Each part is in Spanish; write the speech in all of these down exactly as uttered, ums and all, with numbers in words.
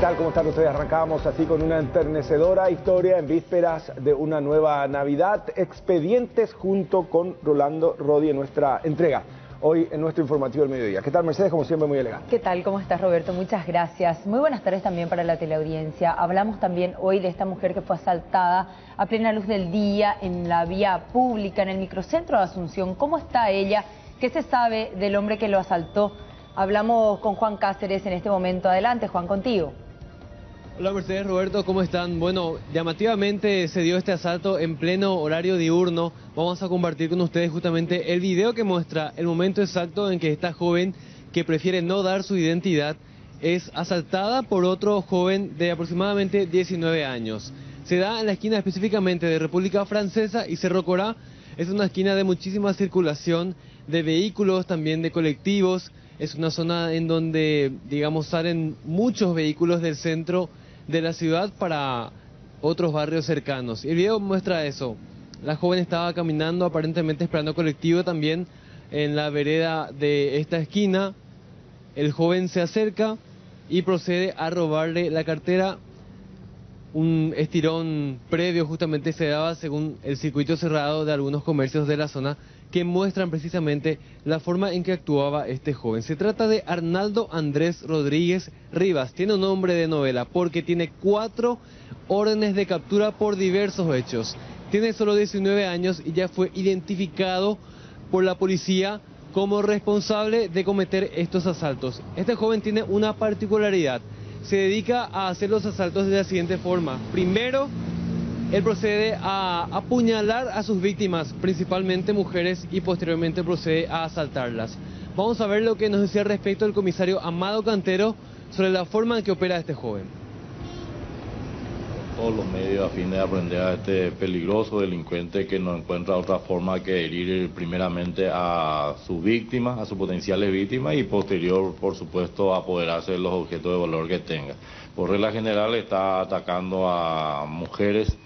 tal? ¿Cómo están ustedes? Arrancábamos así con una enternecedora historia en vísperas de una nueva Navidad. Expedientes junto con Rolando Rodi en nuestra entrega. Hoy en nuestro informativo del mediodía. ¿Qué tal, Mercedes? Como siempre, muy elegante. ¿Qué tal? ¿Cómo estás, Roberto? Muchas gracias. Muy buenas tardes también para la teleaudiencia. Hablamos también hoy de esta mujer que fue asaltada a plena luz del día en la vía pública, en el microcentro de Asunción. ¿Cómo está ella? ¿Qué se sabe del hombre que lo asaltó? Hablamos con Juan Cáceres en este momento. Adelante, Juan, contigo. Hola Mercedes, Roberto, ¿cómo están? Bueno, llamativamente se dio este asalto en pleno horario diurno. Vamos a compartir con ustedes justamente el video que muestra el momento exacto en que esta joven, que prefiere no dar su identidad, es asaltada por otro joven de aproximadamente diecinueve años. Se da en la esquina específicamente de República Francesa y Cerro Corá. Es una esquina de muchísima circulación de vehículos, también de colectivos. Es una zona en donde, digamos, salen muchos vehículos del centro de la ciudad para otros barrios cercanos. El video muestra eso. La joven estaba caminando, aparentemente esperando colectivo también en la vereda de esta esquina. El joven se acerca y procede a robarle la cartera. Un estirón previo justamente se daba según el circuito cerrado de algunos comercios de la zona que muestran precisamente la forma en que actuaba este joven. Se trata de Arnaldo Andrés Rodríguez Rivas. Tiene un nombre de novela porque tiene cuatro órdenes de captura por diversos hechos. Tiene solo diecinueve años y ya fue identificado por la policía como responsable de cometer estos asaltos. Este joven tiene una particularidad. Se dedica a hacer los asaltos de la siguiente forma. Primero, él procede a apuñalar a sus víctimas, principalmente mujeres, y posteriormente procede a asaltarlas. Vamos a ver lo que nos decía al respecto el comisario Amado Cantero sobre la forma en que opera este joven. Todos los medios a fin de aprender a este peligroso delincuente que no encuentra otra forma que herir primeramente a sus víctimas, a sus potenciales víctimas y posterior, por supuesto, apoderarse de los objetos de valor que tenga. Por regla general está atacando a mujeres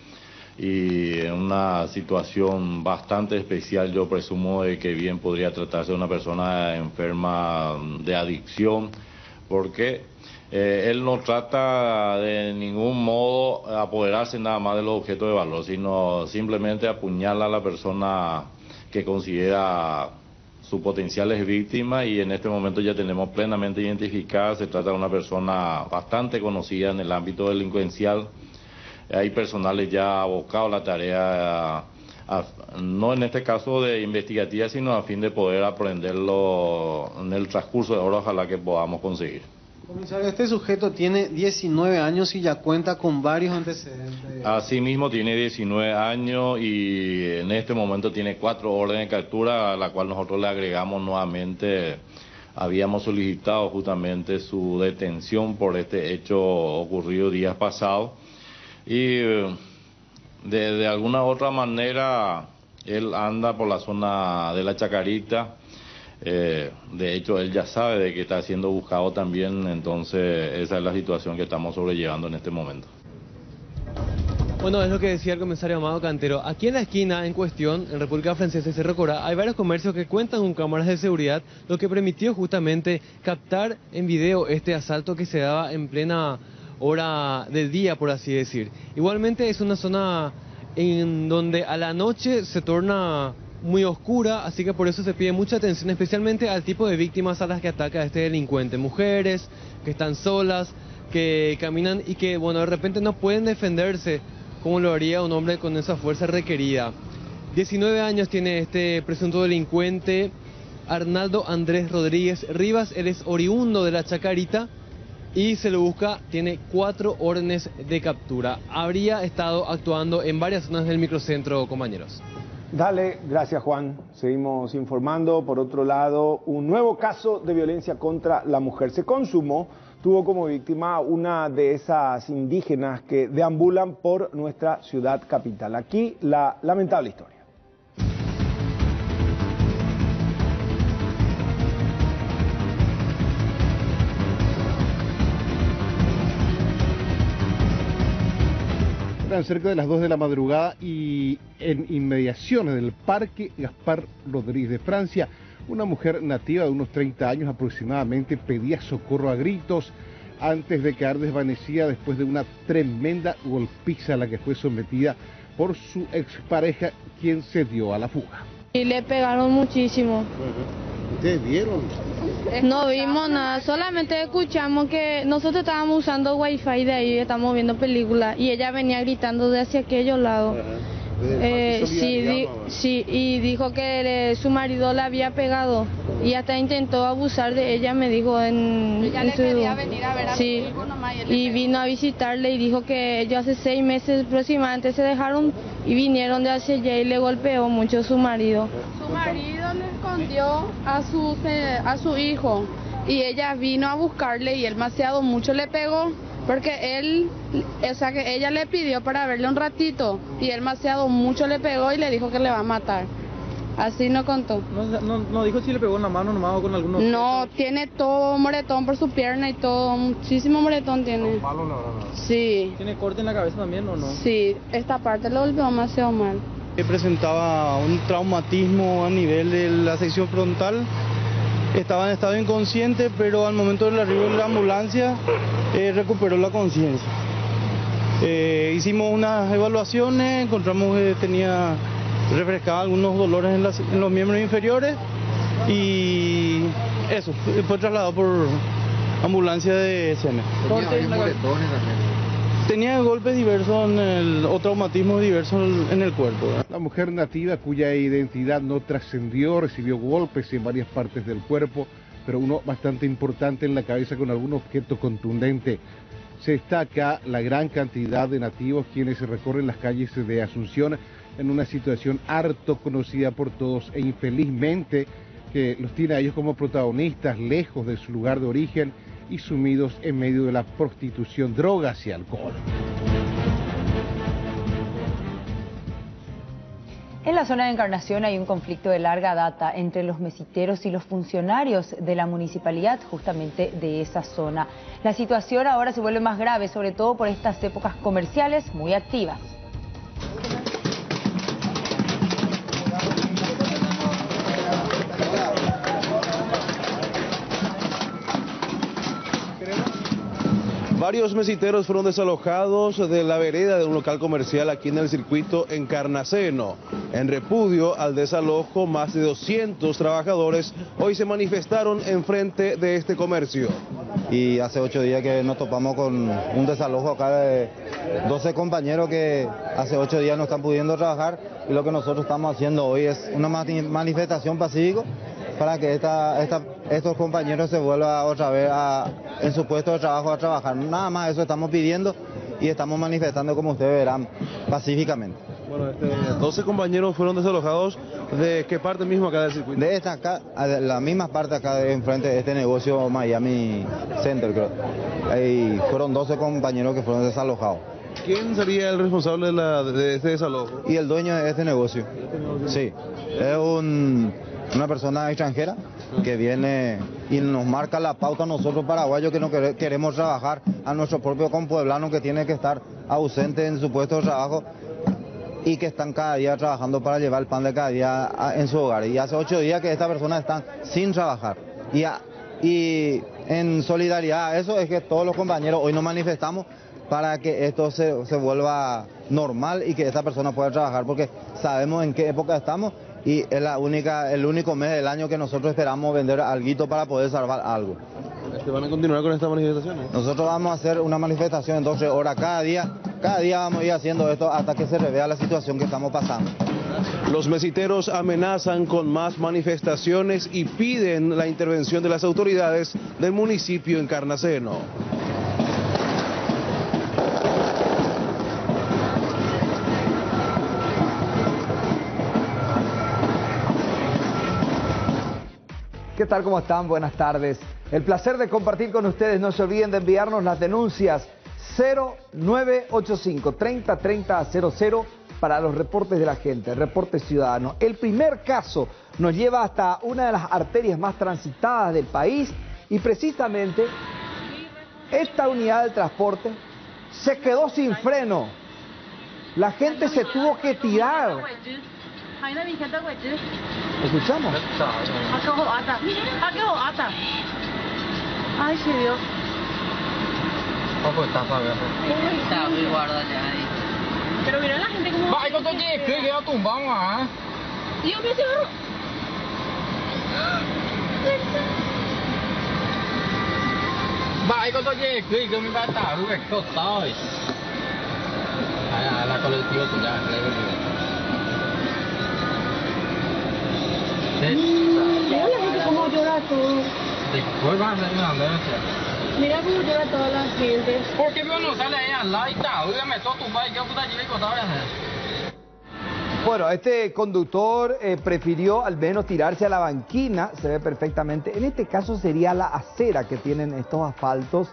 y en una situación bastante especial. Yo presumo de que bien podría tratarse de una persona enferma de adicción, porque eh, él no trata de ningún modo apoderarse nada más de los objetos de valor, sino simplemente apuñala a la persona que considera sus potenciales víctimas, y en este momento ya tenemos plenamente identificada. Se trata de una persona bastante conocida en el ámbito delincuencial. Hay personales ya abocados a la tarea, a, a, no en este caso de investigativa, sino a fin de poder aprenderlo en el transcurso de horas, ojalá que podamos conseguir. Comisario, este sujeto tiene diecinueve años y ya cuenta con varios antecedentes. Asimismo tiene diecinueve años y en este momento tiene cuatro órdenes de captura, a la cual nosotros le agregamos nuevamente. Habíamos solicitado justamente su detención por este hecho ocurrido días pasados. Y de, de alguna otra manera él anda por la zona de la Chacarita. Eh, de hecho él ya sabe de que está siendo buscado también, entonces esa es la situación que estamos sobrellevando en este momento. Bueno, es lo que decía el comisario Amado Cantero. Aquí en la esquina en cuestión, en República Francesa y Cerro Corá, hay varios comercios que cuentan con cámaras de seguridad, lo que permitió justamente captar en video este asalto que se daba en plena hora del día, por así decir. Igualmente es una zona en donde a la noche se torna muy oscura, así que por eso se pide mucha atención, especialmente al tipo de víctimas a las que ataca este delincuente. Mujeres que están solas, que caminan y que, bueno, de repente no pueden defenderse como lo haría un hombre con esa fuerza requerida. diecinueve años tiene este presunto delincuente, Arnaldo Andrés Rodríguez Rivas. Él es oriundo de la Chacarita y se lo busca, tiene cuatro órdenes de captura. Habría estado actuando en varias zonas del microcentro, compañeros. Dale, gracias Juan. Seguimos informando. Por otro lado, un nuevo caso de violencia contra la mujer se consumó. Tuvo como víctima una de esas indígenas que deambulan por nuestra ciudad capital. Aquí la lamentable historia. Eran cerca de las dos de la madrugada y en inmediaciones del Parque Gaspar Rodríguez de Francia, una mujer nativa de unos treinta años aproximadamente pedía socorro a gritos antes de quedar desvanecida después de una tremenda golpiza a la que fue sometida por su expareja, quien se dio a la fuga. Y le pegaron muchísimo. ¿Ustedes vieron? No vimos nada, solamente escuchamos que nosotros estábamos usando wifi de ahí, estamos viendo películas y ella venía gritando de hacia aquellos lados. Eh, sí, di, sí, y dijo que le, su marido la había pegado y hasta intentó abusar de ella, me dijo en, ella en le su... quería venir a ver a sí, su hijo nomás, y, él le y pegó. vino a visitarle y dijo que ellos hace seis meses aproximadamente se dejaron y vinieron de hacia allá y le golpeó mucho a su marido. Su marido le escondió a su, a su hijo y ella vino a buscarle y él demasiado mucho le pegó. Porque él, o sea que ella le pidió para verle un ratito y él demasiado mucho le pegó y le dijo que le va a matar. Así no contó. No, no, no dijo si le pegó en la mano nomás o con algunos... No, tiene todo moretón por su pierna y todo, muchísimo moretón tiene. Malo, la verdad. Sí. ¿Tiene corte en la cabeza también o no? Sí, esta parte lo golpeó demasiado mal. Presentaba un traumatismo a nivel de la sección frontal. Estaba en estado inconsciente, pero al momento del arribo de la ambulancia eh, recuperó la conciencia. Eh, hicimos unas evaluaciones, encontramos que tenía refrescaba algunos dolores en, las, en los miembros inferiores y eso, fue trasladado por ambulancia de S M. Tenía golpes diversos en el, o traumatismos diversos en el cuerpo. La mujer nativa, cuya identidad no trascendió, recibió golpes en varias partes del cuerpo, pero uno bastante importante en la cabeza con algún objeto contundente. Se destaca la gran cantidad de nativos quienes recorren las calles de Asunción en una situación harto conocida por todos e infelizmente que los tiene a ellos como protagonistas lejos de su lugar de origen y sumidos en medio de la prostitución, drogas y alcohol. En la zona de Encarnación hay un conflicto de larga data entre los mesiteros y los funcionarios de la municipalidad justamente de esa zona. La situación ahora se vuelve más grave, sobre todo por estas épocas comerciales muy activas. Varios mesiteros fueron desalojados de la vereda de un local comercial aquí en el circuito Encarnaceno. En repudio al desalojo, más de doscientos trabajadores hoy se manifestaron en frente de este comercio. Y hace ocho días que nos topamos con un desalojo acá de doce compañeros que hace ocho días no están pudiendo trabajar y lo que nosotros estamos haciendo hoy es una manifestación pacífica para que esta, esta, estos compañeros se vuelvan otra vez a, en su puesto de trabajo a trabajar. Nada más eso estamos pidiendo y estamos manifestando, como ustedes verán, pacíficamente. Bueno, este, doce compañeros fueron desalojados. ¿De qué parte mismo acá del circuito? De esta acá, de la misma parte acá de enfrente de este negocio Miami Center, creo. Ahí fueron doce compañeros que fueron desalojados. ¿Quién sería el responsable de, la, de este desalojo? Y el dueño de este negocio. Sí, es un... una persona extranjera que viene y nos marca la pauta a nosotros paraguayos que no queremos trabajar, a nuestro propio compueblano que tiene que estar ausente en su puesto de trabajo y que están cada día trabajando para llevar el pan de cada día a, en su hogar. Y hace ocho días que esta persona está sin trabajar. Y, a, y en solidaridad a eso es que todos los compañeros hoy nos manifestamos para que esto se, se vuelva normal y que esta persona pueda trabajar, porque sabemos en qué época estamos y es la única, el único mes del año que nosotros esperamos vender alguito para poder salvar algo. ¿Van a continuar con estas manifestaciones? Nosotros vamos a hacer una manifestación en doce horas cada día, cada día vamos a ir haciendo esto hasta que se revea la situación que estamos pasando. Los mesiteros amenazan con más manifestaciones y piden la intervención de las autoridades del municipio Encarnaceno. ¿Qué tal? ¿Cómo están? Buenas tardes. El placer de compartir con ustedes. No se olviden de enviarnos las denuncias cero nueve ocho cinco, treinta treinta cero cero para los reportes de la gente, reportes ciudadanos. El primer caso nos lleva hasta una de las arterias más transitadas del país y precisamente esta unidad de transporte se quedó sin freno. La gente se tuvo que tirar. ¿Escuchamos? Ay, sí, Dios. Poco estafa, viejo. Está muy guarda ya ahí. Pero mira la gente como... Va, ¿cuánto tiene que queda tumbado, ah? Tío, me cigarro. Va, ¿cuánto tiene que queda? Me va a estar, Rubén, ¿qué tal? A la colectiva tuya, mira la gente cómo llora todo. Después vas a hacer una ambulancia. Mira cómo llora toda la gente. ¿Por qué no sale ahí al lado y tal? Dígame, todo tu padre, ¿qué puta lleva y contaba ya? Bueno, este conductor eh, prefirió al menos tirarse a la banquina, se ve perfectamente. En este caso sería la acera que tienen estos asfaltos.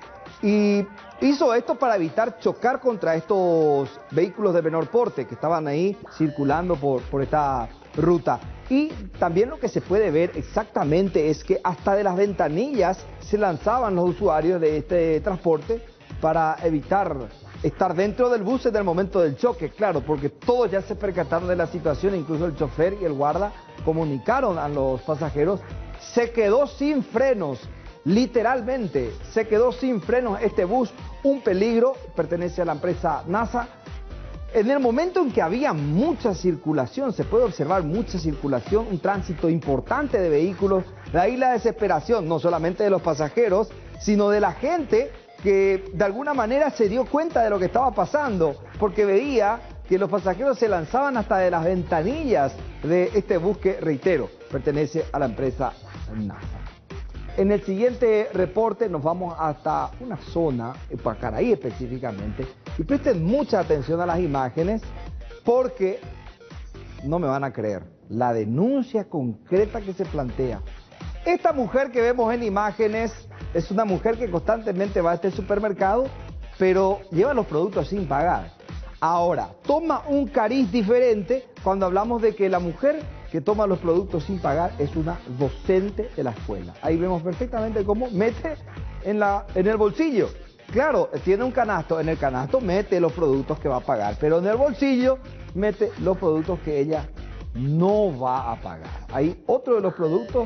Y hizo esto para evitar chocar contra estos vehículos de menor porte que estaban ahí circulando por, por esta ruta. Y también lo que se puede ver exactamente es que hasta de las ventanillas se lanzaban los usuarios de este transporte para evitar estar dentro del bus en el momento del choque, claro, porque todos ya se percataron de la situación, incluso el chofer y el guarda comunicaron a los pasajeros. Se quedó sin frenos, literalmente, se quedó sin frenos este bus, un peligro, pertenece a la empresa NASA. En el momento en que había mucha circulación, se puede observar mucha circulación, un tránsito importante de vehículos, de ahí la desesperación, no solamente de los pasajeros, sino de la gente que de alguna manera se dio cuenta de lo que estaba pasando, porque veía que los pasajeros se lanzaban hasta de las ventanillas de este bus que, reitero, pertenece a la empresa NASA. En el siguiente reporte nos vamos hasta una zona, Pacaraí específicamente, y presten mucha atención a las imágenes porque no me van a creer la denuncia concreta que se plantea. Esta mujer que vemos en imágenes es una mujer que constantemente va a este supermercado, pero lleva los productos sin pagar. Ahora, toma un cariz diferente cuando hablamos de que la mujer que toma los productos sin pagar es una docente de la escuela. Ahí vemos perfectamente cómo mete en, la, en el bolsillo. Claro, tiene un canasto, en el canasto mete los productos que va a pagar, pero en el bolsillo mete los productos que ella no va a pagar. Ahí otro de los productos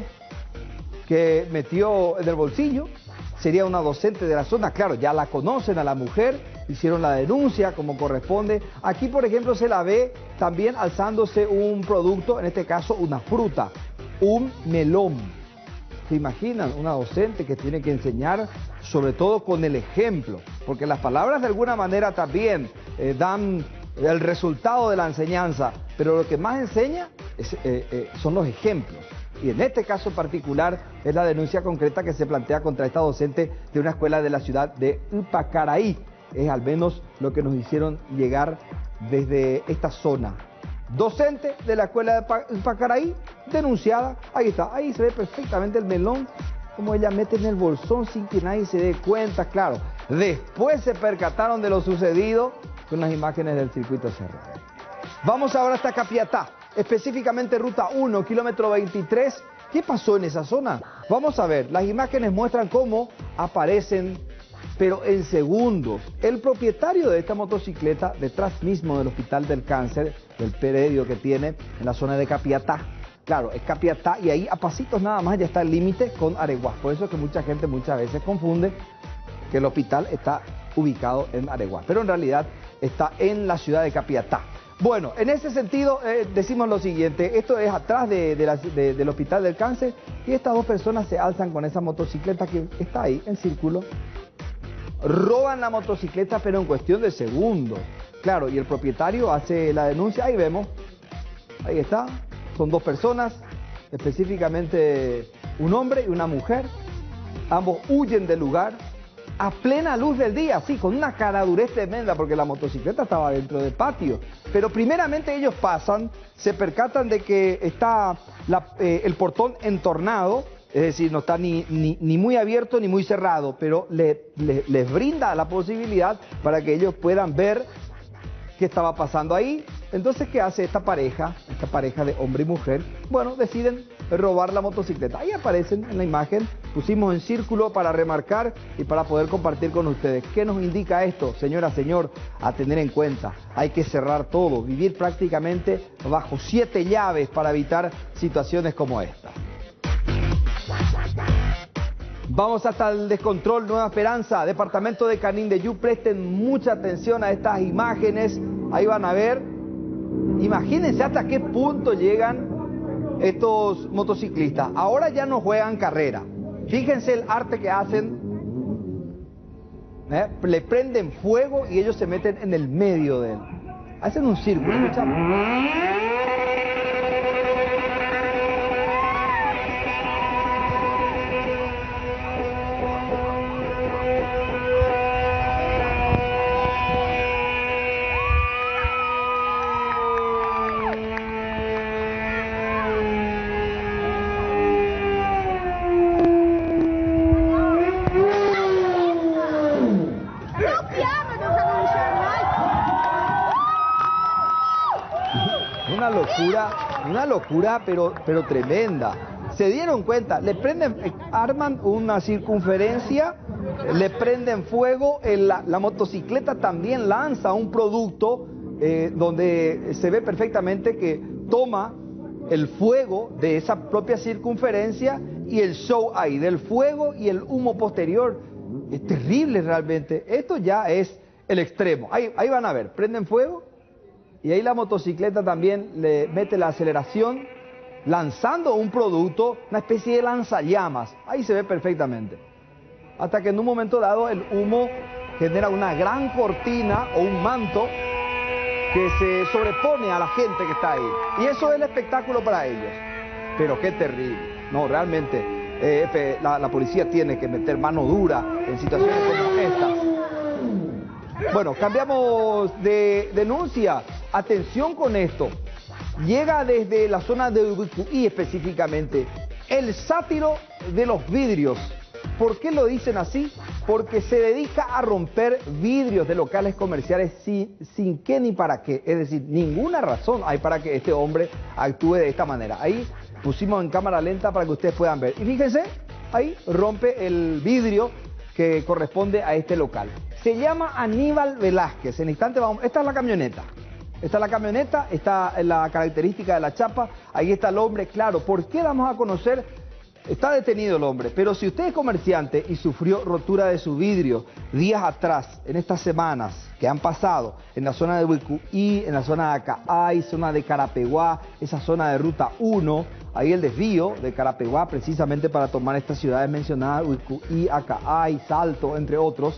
que metió en el bolsillo sería una docente de la zona. Claro, ya la conocen a la mujer, hicieron la denuncia como corresponde. Aquí, por ejemplo, se la ve también alzándose un producto, en este caso una fruta, un melón. ¿Se imaginan? Una docente que tiene que enseñar, sobre todo con el ejemplo, porque las palabras de alguna manera también eh, dan el resultado de la enseñanza, pero lo que más enseña es, eh, eh, son los ejemplos. Y en este caso particular es la denuncia concreta que se plantea contra esta docente de una escuela de la ciudad de Pacaraí. Es al menos lo que nos hicieron llegar desde esta zona. Docente de la escuela de Pacaraí, denunciada. Ahí está, ahí se ve perfectamente el melón, como ella mete en el bolsón sin que nadie se dé cuenta. Claro, después se percataron de lo sucedido con las imágenes del circuito cerrado. Vamos ahora hasta Capiatá, específicamente ruta uno, kilómetro veintitrés. ¿Qué pasó en esa zona? Vamos a ver, las imágenes muestran cómo aparecen, pero en segundos, el propietario de esta motocicleta, detrás mismo del Hospital del Cáncer, del predio que tiene en la zona de Capiatá. Claro, es Capiatá y ahí a pasitos nada más ya está el límite con Areguá. Por eso es que mucha gente muchas veces confunde que el hospital está ubicado en Areguá, pero en realidad está en la ciudad de Capiatá. Bueno, en ese sentido eh, decimos lo siguiente, esto es atrás de, de la, de, del Hospital del Cáncer y estas dos personas se alzan con esa motocicleta que está ahí en círculo, roban la motocicleta pero en cuestión de segundos. Claro, y el propietario hace la denuncia, ahí vemos, ahí está, son dos personas, específicamente un hombre y una mujer, ambos huyen del lugar a plena luz del día, sí, con una caradurez tremenda porque la motocicleta estaba dentro del patio. Pero primeramente ellos pasan, se percatan de que está la, eh, el portón entornado, es decir, no está ni, ni, ni muy abierto ni muy cerrado, pero le, le, les brinda la posibilidad para que ellos puedan ver qué estaba pasando ahí. Entonces, ¿qué hace esta pareja, esta pareja de hombre y mujer? Bueno, deciden robar la motocicleta. Ahí aparecen en la imagen, pusimos en círculo para remarcar y para poder compartir con ustedes. ¿Qué nos indica esto, señora, señor? A tener en cuenta, hay que cerrar todo, vivir prácticamente bajo siete llaves para evitar situaciones como esta. Vamos hasta el descontrol Nueva Esperanza, departamento de Canindeyú. Presten mucha atención a estas imágenes. Ahí van a ver. Imagínense hasta qué punto llegan estos motociclistas. Ahora ya no juegan carrera. Fíjense el arte que hacen. ¿Eh? Le prenden fuego y ellos se meten en el medio de él. Hacen un círculo, escuchamos. Una locura, una locura, pero, pero tremenda. Se dieron cuenta, le prenden, arman una circunferencia, le prenden fuego, el, la, la motocicleta también lanza un producto eh, donde se ve perfectamente que toma el fuego de esa propia circunferencia y el show ahí, del fuego y el humo posterior. Es terrible realmente. Esto ya es el extremo. Ahí, ahí van a ver, prenden fuego. Y ahí la motocicleta también le mete la aceleración, lanzando un producto, una especie de lanzallamas. Ahí se ve perfectamente. Hasta que en un momento dado el humo genera una gran cortina o un manto que se sobrepone a la gente que está ahí. Y eso es el espectáculo para ellos. Pero qué terrible. No, realmente eh, la, la policía tiene que meter mano dura en situaciones como estas. Bueno, cambiamos de denuncia. Atención con esto. Llega desde la zona de Ubicuí específicamente el sátiro de los vidrios. ¿Por qué lo dicen así? Porque se dedica a romper vidrios de locales comerciales sin, sin qué ni para qué. Es decir, ninguna razón hay para que este hombre actúe de esta manera. Ahí pusimos en cámara lenta para que ustedes puedan ver. Y fíjense, ahí rompe el vidrio que corresponde a este local. Se llama Aníbal Velázquez. En instante vamos... Esta es la camioneta. Esta es la camioneta, está la característica de la chapa. Ahí está el hombre, claro. ¿Por qué vamos a conocer? Está detenido el hombre. Pero si usted es comerciante y sufrió rotura de su vidrio días atrás, en estas semanas que han pasado, en la zona de Ubicuí, en la zona de Acaay, zona de Carapeguá, esa zona de Ruta uno, ahí el desvío de Carapeguá, precisamente para tomar estas ciudades mencionadas, Ubicuí, Acaay, Salto, entre otros,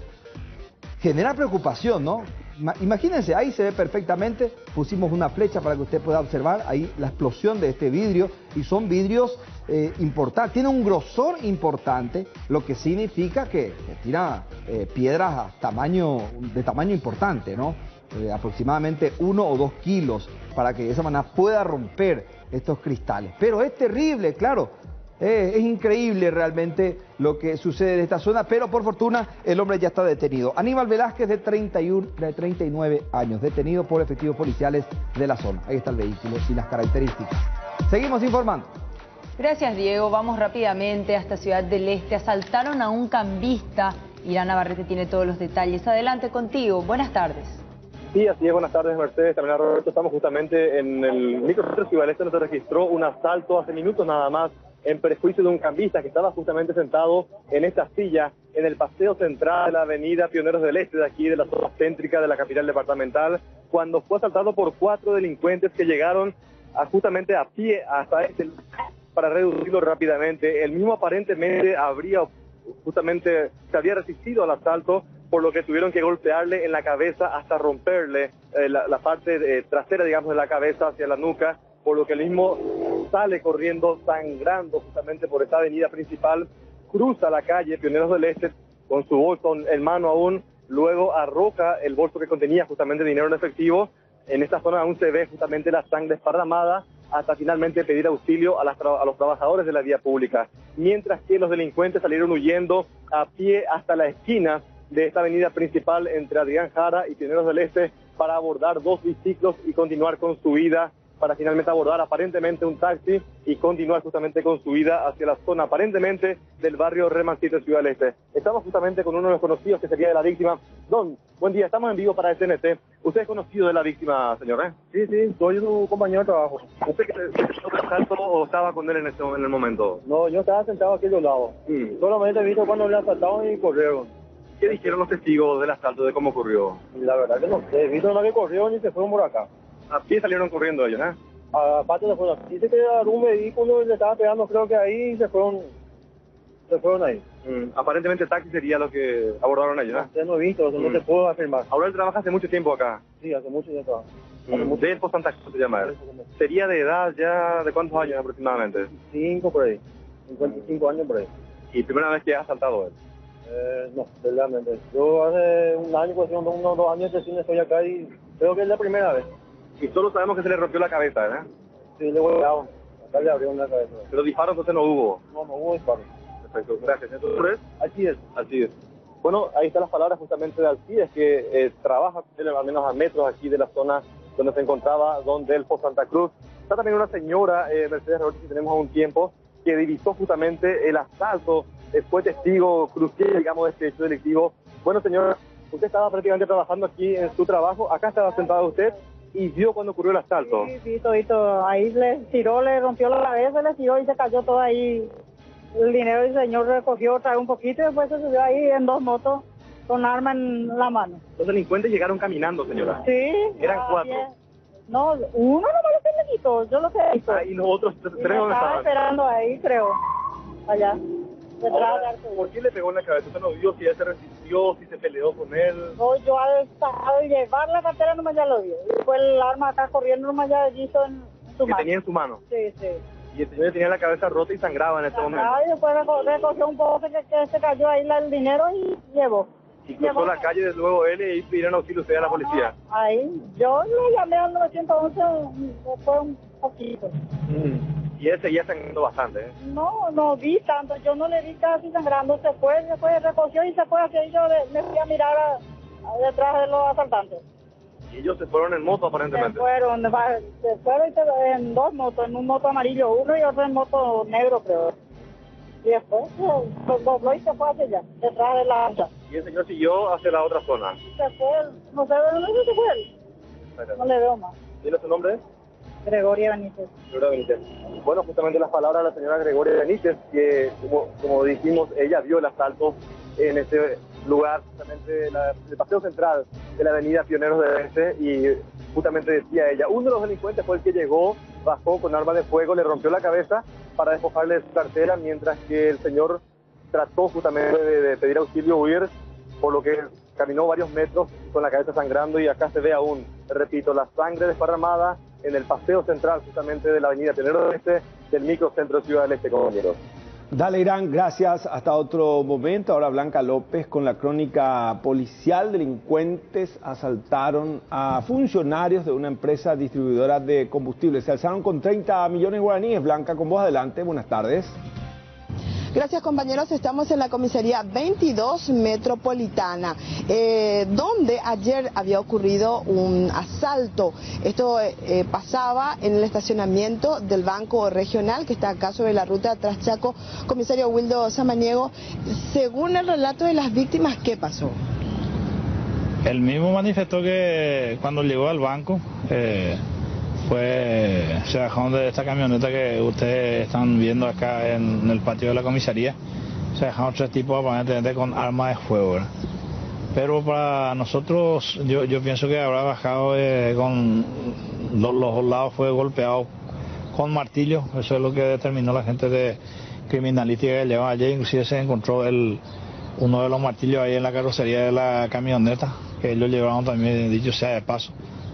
genera preocupación, ¿no? Imagínense, ahí se ve perfectamente, pusimos una flecha para que usted pueda observar ahí la explosión de este vidrio, y son vidrios eh, importantes, tiene un grosor importante, lo que significa que, que tira eh, piedras a tamaño, de tamaño importante, ¿no? Eh, aproximadamente uno o dos kilos, para que de esa manera pueda romper estos cristales. Pero es terrible, claro. Eh, es increíble realmente lo que sucede en esta zona, pero por fortuna el hombre ya está detenido. Aníbal Velázquez, de, treinta y uno, de treinta y nueve años, detenido por efectivos policiales de la zona. Ahí está el vehículo y las características. Seguimos informando. Gracias, Diego. Vamos rápidamente hasta Ciudad del Este. Asaltaron a un cambista. Irán Navarrete tiene todos los detalles. Adelante contigo. Buenas tardes. Sí, así es. Buenas tardes, Mercedes. También a Roberto. Estamos justamente en el microcentro Ciudad del Este, donde se registró un asalto hace minutos nada más, en perjuicio de un cambista que estaba justamente sentado en esta silla en el paseo central de la avenida Pioneros del Este, de aquí de la zona céntrica de la capital departamental, cuando fue asaltado por cuatro delincuentes que llegaron a, justamente a pie hasta este para reducirlo rápidamente. El mismo aparentemente habría justamente se había resistido al asalto, por lo que tuvieron que golpearle en la cabeza hasta romperle eh, la, la parte eh, trasera, digamos, de la cabeza hacia la nuca, por lo que el mismo sale corriendo, sangrando justamente por esta avenida principal, cruza la calle Pioneros del Este con su bolso en mano aún, luego arroja el bolso que contenía justamente dinero en efectivo. En esta zona aún se ve justamente la sangre desparramada, hasta finalmente pedir auxilio a, las a los trabajadores de la vía pública, mientras que los delincuentes salieron huyendo a pie hasta la esquina de esta avenida principal entre Adrián Jara y Pioneros del Este para abordar dos biciclos y continuar con su vida para finalmente abordar aparentemente un taxi y continuar justamente con su vida hacia la zona aparentemente del barrio Remancito, Ciudad del Este. Estamos justamente con uno de los conocidos que sería de la víctima. Don, buen día, estamos en vivo para el T N T. ¿Usted es conocido de la víctima, señor? ¿eh? Sí, sí, soy su compañero de trabajo. ¿Usted que se asalto o estaba con él en, este, en el momento? No, yo estaba sentado aquí a los lados. Mm. Solamente he visto cuando le asaltaron y corrieron. ¿Qué dijeron los testigos del asalto, de cómo ocurrió? La verdad que no sé, he visto nada que corrieron y se fueron por acá. ¿A pie salieron corriendo ellos, eh? Aparte se fueron. Dice que algún vehículo le estaba pegando, creo que ahí y se fueron, se fueron ahí. Mm. Aparentemente taxi sería lo que abordaron ellos, ¿eh? No, no he visto, mm. no te puedo afirmar. Ahora él trabaja hace mucho tiempo acá. Sí, hace mucho tiempo trabaja. Mm. De Expo Santa Cruz se llama él. ¿Sería de edad ya de cuántos años aproximadamente? Cinco por ahí, cincuenta y cinco años por ahí. ¿Y primera vez que ha asaltado él? Eh, no, realmente. Yo hace un año, pues unos, unos dos años recién estoy acá y creo que es la primera vez. Y solo sabemos que se le rompió la cabeza, ¿eh? Sí, le voy a dar. Acá le abrió una cabeza. Pero disparos entonces no hubo. No, no hubo disparos. Perfecto, gracias. ¿Entonces? Alcides. Alcides. Bueno, ahí están las palabras justamente de Alcides, que eh, trabaja al menos a metros aquí de la zona donde se encontraba Don Delfo Santa Cruz. Está también una señora, eh, Mercedes Roberto, si tenemos aún tiempo, que divisó justamente el asalto, eh, fue testigo crucial, digamos, de este hecho delictivo. Bueno, señora, usted estaba prácticamente trabajando aquí en su trabajo, acá estaba sentado usted y vio cuando ocurrió el asalto. Sí, sí, todito. Ahí le tiró, le rompió la cabeza, le tiró y se cayó todo ahí. El dinero del señor recogió, trae un poquito y después se subió ahí en dos motos con arma en la mano. Los delincuentes llegaron caminando, señora. Sí. Eran cuatro. Bien. No, uno nomás lo que me quitó, yo lo que he visto. Ah, y los otros tres, ¿dónde estaban? Estaba esperando ahí, creo, allá. Ahora, ¿por qué le pegó en la cabeza? ¿Usted no vio si él se resistió, si se peleó con él? No, yo al, al llevar la cartera nomás ya lo vi. Después el arma acá corriendo nomás ya hizo en su mano. ¿Que tenía en su mano? Sí, sí. Y el señor tenía la cabeza rota y sangraba en este momento. Ah, y después recogió un poco que, que se cayó ahí el dinero y llevó. Y cruzó llevó. la calle desde luego él y pidieron auxilio usted a la policía. No, ahí, yo le llamé al nueve once después un poquito. Mm. Y él seguía sangrando bastante, ¿eh? No, no vi tanto, yo no le vi casi sangrando, se fue, después recogió y se fue hacia ahí, yo me fui a mirar a, a detrás de los asaltantes. Y ellos se fueron en moto aparentemente. Se fueron, se fueron en dos motos, en un moto amarillo uno y otro en moto negro, creo. Y después se dobló y se fue hacia allá, detrás de la ancha. Y el señor siguió hacia la otra zona. Se fue, no sé de dónde se fue él. No le veo más. ¿Tiene su nombre? Gregoria Benítez. Gregoria Benítez. Bueno, justamente las palabras de la señora Gregoria Benítez, que como, como dijimos, ella vio el asalto en este lugar, justamente la, el paseo central de la avenida Pioneros del Este, y justamente decía ella, uno de los delincuentes fue el que llegó, bajó con arma de fuego, le rompió la cabeza para despojarle de su cartera, mientras que el señor trató justamente de, de pedir auxilio, huir, por lo que caminó varios metros con la cabeza sangrando, y acá se ve aún, repito, la sangre desparramada en el paseo central justamente de la avenida Pioneros del Este, del microcentro de Ciudad del Este, compañeros. Dale, Irán, gracias. Hasta otro momento. Ahora Blanca López con la crónica policial. Delincuentes asaltaron a funcionarios de una empresa distribuidora de combustible. Se alzaron con treinta millones de guaraníes. Blanca, con vos adelante. Buenas tardes. Gracias, compañeros. Estamos en la comisaría veintidós Metropolitana, eh, donde ayer había ocurrido un asalto. Esto eh, pasaba en el estacionamiento del Banco Regional, que está acá sobre la ruta Traschaco. Comisario Wildo Samaniego, según el relato de las víctimas, ¿qué pasó? El mismo manifestó que cuando llegó al banco, eh, fue, se bajaron de esta camioneta que ustedes están viendo acá en, en el patio de la comisaría. Se dejaron tres tipos aparentemente con armas de fuego, ¿verdad? Pero para nosotros, yo, yo pienso que habrá bajado eh, con los, los lados, fue golpeado con martillo. Eso es lo que determinó la gente de criminalística que llevaba ayer. Inclusive se encontró el, uno de los martillos ahí en la carrocería de la camioneta, que ellos llevaron también, dicho sea de paso.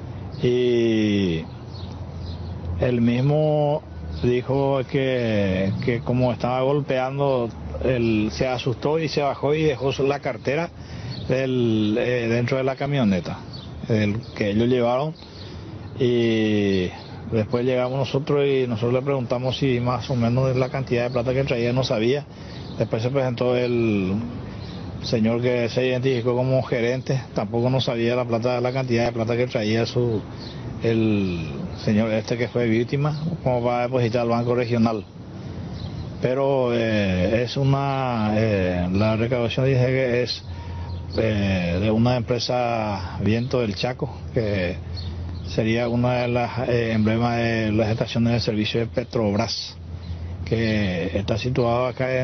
Y él mismo dijo que, que como estaba golpeando, él se asustó y se bajó y dejó la cartera del, eh, dentro de la camioneta el, que ellos llevaron. Y después llegamos nosotros y nosotros le preguntamos si más o menos la cantidad de plata que traía, no sabía. Después se presentó el señor que se identificó como gerente, tampoco no sabía la plata, la cantidad de plata que traía su el señor este que fue víctima como para depositar al Banco Regional. Pero eh, es una, eh, la recaudación dice que es eh, de una empresa Viento del Chaco, que sería una de las eh, emblemas de las estaciones de servicio de Petrobras, que está situado acá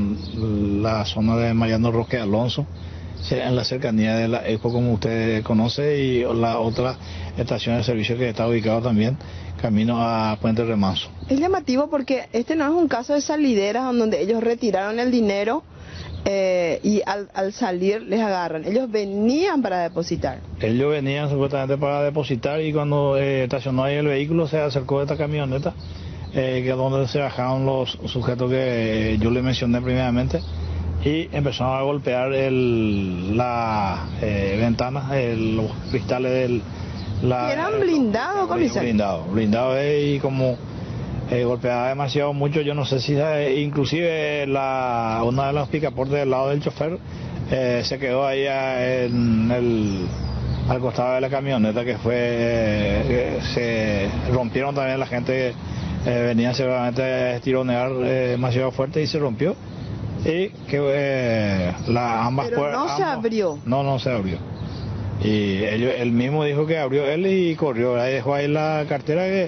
en la zona de Mariano Roque Alonso, en la cercanía de la Expo, como usted conoce, y la otra estación de servicio que está ubicado también camino a Puente Remanso. Es llamativo porque este no es un caso de salideras donde ellos retiraron el dinero eh, y al, al salir les agarran. Ellos venían para depositar. Ellos venían supuestamente para depositar, y cuando eh, estacionó ahí el vehículo se acercó esta camioneta, eh, que es donde se bajaron los sujetos que eh, yo le mencioné primeramente, y empezaron a golpear el, la eh, ventana, el, los cristales del... La, ¿Eran blindados, comisario? Blindado, blindado eh, y como eh, golpeaba demasiado mucho, yo no sé si eh, inclusive la, una de las picaportes del lado del chofer eh, se quedó ahí a, en el, al costado de la camioneta, que fue, eh, se rompieron también, la gente eh, venía seguramente a estironear eh, demasiado fuerte y se rompió. Y que eh, la, ambas Pero no ambos, se abrió. No, no se abrió. Y ellos, él mismo dijo que abrió él y corrió. Ahí dejó ahí la cartera, que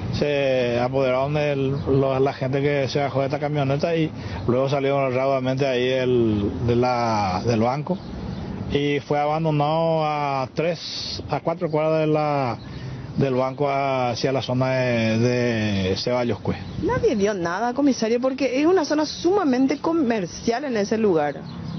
se apoderaron de lo, la gente que se bajó de esta camioneta, y luego salieron rápidamente ahí el, de la, del banco, y fue abandonado a tres, a cuatro cuadras de la, del banco hacia la zona de, de Ceballos Cue. Nadie vio nada, comisario, porque es una zona sumamente comercial en ese lugar.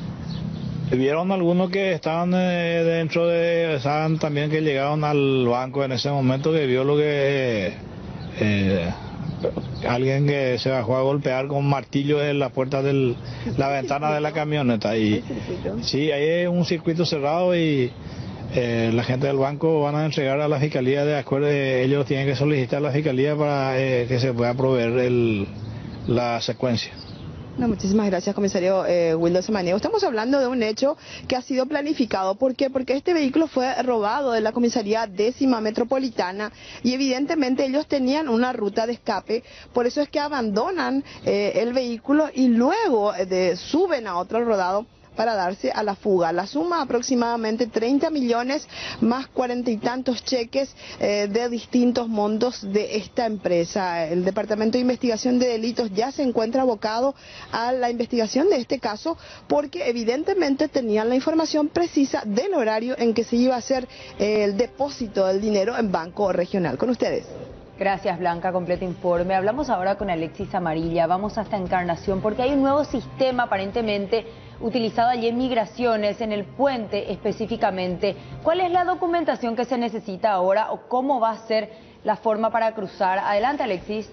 Vieron algunos que estaban eh, dentro de, saben también que llegaron al banco en ese momento, que vio lo que eh, alguien que se bajó a golpear con martillo en la puerta de la ventana de la camioneta. Y sí, ahí es un circuito cerrado, y eh, la gente del banco van a entregar a la fiscalía, de acuerdo, ellos tienen que solicitar a la fiscalía para eh, que se pueda proveer el, la secuencia. No, muchísimas gracias, comisario eh, Wildo Samaniego. Estamos hablando de un hecho que ha sido planificado. ¿Por qué? Porque este vehículo fue robado de la comisaría décima metropolitana, y evidentemente ellos tenían una ruta de escape. Por eso es que abandonan eh, el vehículo y luego eh, de, suben a otro rodado para darse a la fuga. La suma aproximadamente treinta millones más cuarenta y tantos cheques eh, de distintos montos de esta empresa. El Departamento de Investigación de Delitos ya se encuentra abocado a la investigación de este caso, porque evidentemente tenían la información precisa del horario en que se iba a hacer eh, el depósito del dinero en Banco Regional. Con ustedes. Gracias, Blanca, completo informe. Hablamos ahora con Alexis Amarilla. Vamos hasta Encarnación porque hay un nuevo sistema aparentemente utilizado allí en Migraciones, en el puente específicamente. ¿Cuál es la documentación que se necesita ahora o cómo va a ser la forma para cruzar? Adelante, Alexis.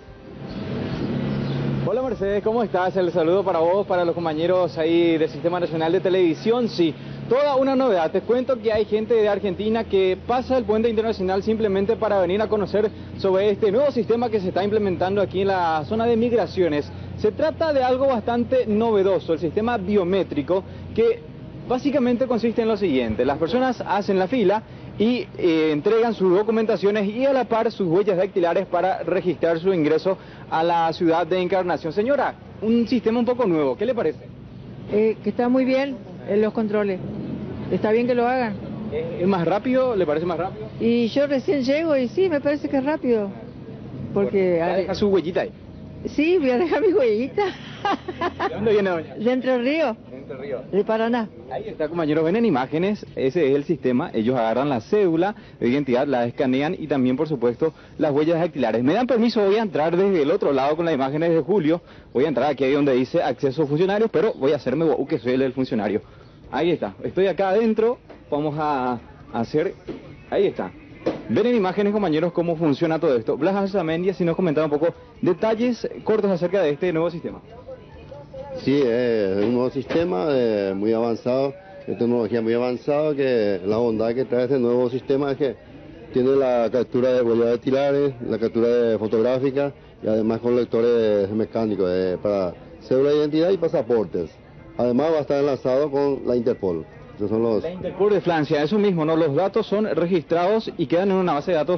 Hola Mercedes, ¿cómo estás? El saludo para vos, para los compañeros ahí del Sistema Nacional de Televisión. Sí, toda una novedad. Te cuento que hay gente de Argentina que pasa el puente internacional simplemente para venir a conocer sobre este nuevo sistema que se está implementando aquí en la zona de Migraciones. Se trata de algo bastante novedoso, el sistema biométrico, que básicamente consiste en lo siguiente: las personas hacen la fila y eh, entregan sus documentaciones y a la par sus huellas dactilares para registrar su ingreso a la ciudad de Encarnación. Señora, un sistema un poco nuevo, ¿qué le parece? Eh, que está muy bien en los controles, está bien que lo hagan. ¿Es más rápido? ¿Le parece más rápido? Y yo recién llego y sí, me parece que es rápido. Porque... ¿Va a dejar su huellita ahí? Sí, voy a dejar mi huellita. ¿De dónde viene, doña? De Entre Ríos. De Entre Ríos. De Paraná. Ahí está, compañeros, ven en imágenes, ese es el sistema. Ellos agarran la cédula de identidad, la escanean y también, por supuesto, las huellas dactilares. Me dan permiso, voy a entrar desde el otro lado con las imágenes de Julio. Voy a entrar aquí donde dice acceso a funcionarios, pero voy a hacerme uh, que soy el del funcionario. Ahí está, estoy acá adentro, vamos a hacer... Ahí está. Ven en imágenes, compañeros, cómo funciona todo esto. Blas Alzamendia, si nos comentaba un poco detalles cortos acerca de este nuevo sistema. Sí, es un nuevo sistema eh, muy avanzado, de tecnología muy avanzada, que la bondad que trae este nuevo sistema es que tiene la captura de huellas dactilares, la captura de fotográfica y además con lectores mecánicos eh, para cédula de identidad y pasaportes. Además va a estar enlazado con la Interpol. Son los... La Interpol de Francia, eso mismo, ¿no? Los datos son registrados y quedan en una base de datos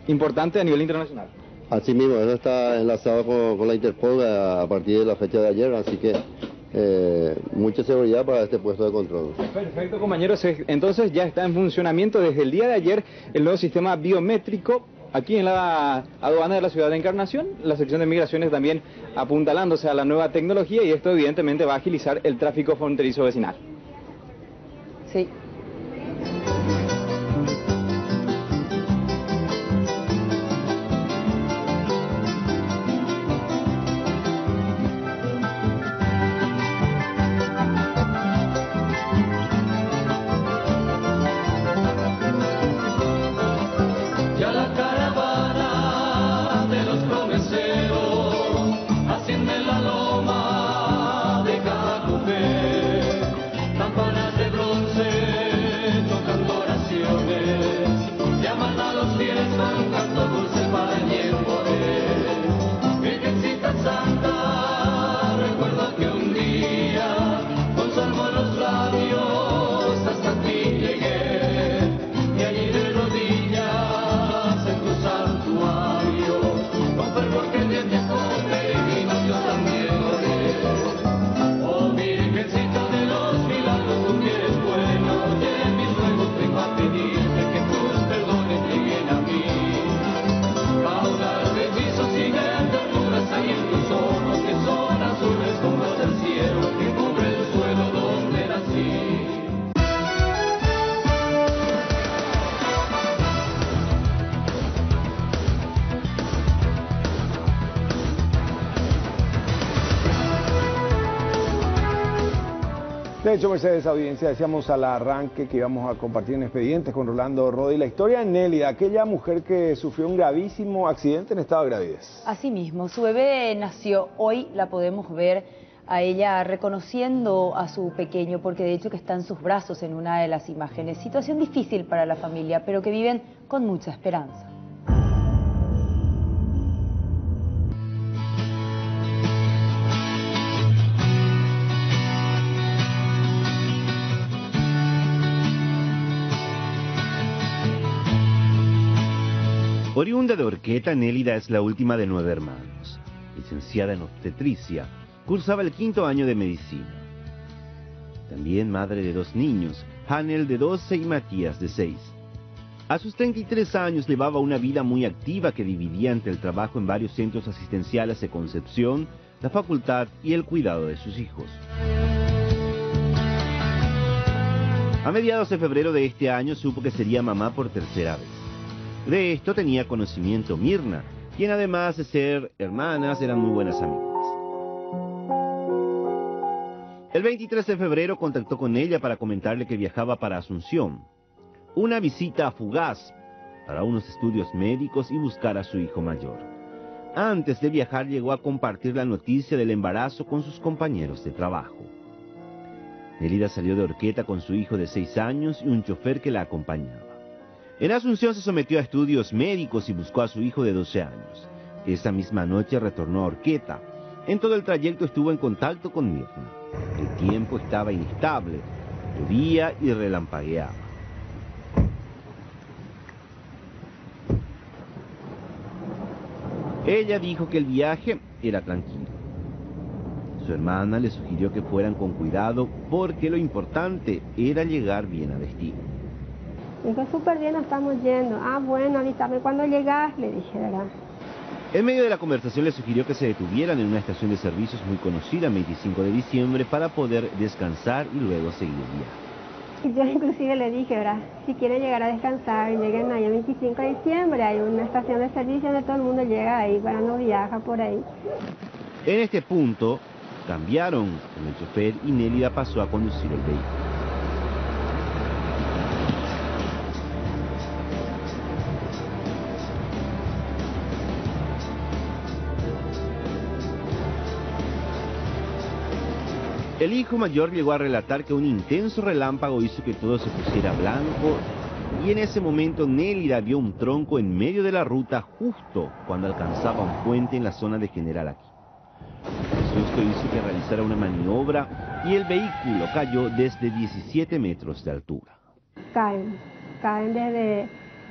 importante a nivel internacional. Así mismo, eso está enlazado con, con la Interpol a, a partir de la fecha de ayer, así que eh, mucha seguridad para este puesto de control. Perfecto, compañeros. Entonces ya está en funcionamiento desde el día de ayer el nuevo sistema biométrico aquí en la aduana de la ciudad de Encarnación, la sección de migraciones también apuntalándose a la nueva tecnología, y esto evidentemente va a agilizar el tráfico fronterizo vecinal. Sí. De hecho, Mercedes, audiencia, decíamos al arranque que íbamos a compartir en expedientes con Rolando Rodi la historia de Nélida, aquella mujer que sufrió un gravísimo accidente en estado de gravidez. Así mismo, su bebé nació, hoy la podemos ver a ella reconociendo a su pequeño, porque de hecho que está en sus brazos en una de las imágenes. Situación difícil para la familia, pero que viven con mucha esperanza. Oriunda de Orqueta, Nélida es la última de nueve hermanos. Licenciada en obstetricia, cursaba el quinto año de medicina. También madre de dos niños, Hanel de doce y Matías de seis. A sus treinta y tres años llevaba una vida muy activa que dividía entre el trabajo en varios centros asistenciales de Concepción, la facultad y el cuidado de sus hijos. A mediados de febrero de este año supo que sería mamá por tercera vez. De esto tenía conocimiento Mirna, quien además de ser hermanas eran muy buenas amigas. El veintitrés de febrero contactó con ella para comentarle que viajaba para Asunción. Una visita fugaz para unos estudios médicos y buscar a su hijo mayor. Antes de viajar llegó a compartir la noticia del embarazo con sus compañeros de trabajo. Nélida salió de Orqueta con su hijo de seis años y un chofer que la acompañaba. En Asunción se sometió a estudios médicos y buscó a su hijo de doce años. Esa misma noche retornó a Orqueta. En todo el trayecto estuvo en contacto con Mirna. El tiempo estaba inestable, llovía y relampagueaba. Ella dijo que el viaje era tranquilo. Su hermana le sugirió que fueran con cuidado porque lo importante era llegar bien a destino. Dijo, súper bien, estamos yendo. Ah, bueno, avísame cuando llegas, le dije, ¿verdad? En medio de la conversación le sugirió que se detuvieran en una estación de servicios muy conocida, el veinticinco de diciembre, para poder descansar y luego seguir el viaje. Yo inclusive le dije, ¿verdad? Si quieren llegar a descansar, lleguen ahí el veinticinco de diciembre, hay una estación de servicio donde todo el mundo llega ahí, para no viaja por ahí. En este punto, cambiaron con el chofer y Nélida pasó a conducir el vehículo. El hijo mayor llegó a relatar que un intenso relámpago hizo que todo se pusiera blanco y en ese momento Nélida vio un tronco en medio de la ruta justo cuando alcanzaba un puente en la zona de General Aquí. El susto hizo que realizara una maniobra y el vehículo cayó desde diecisiete metros de altura. Caen, caen desde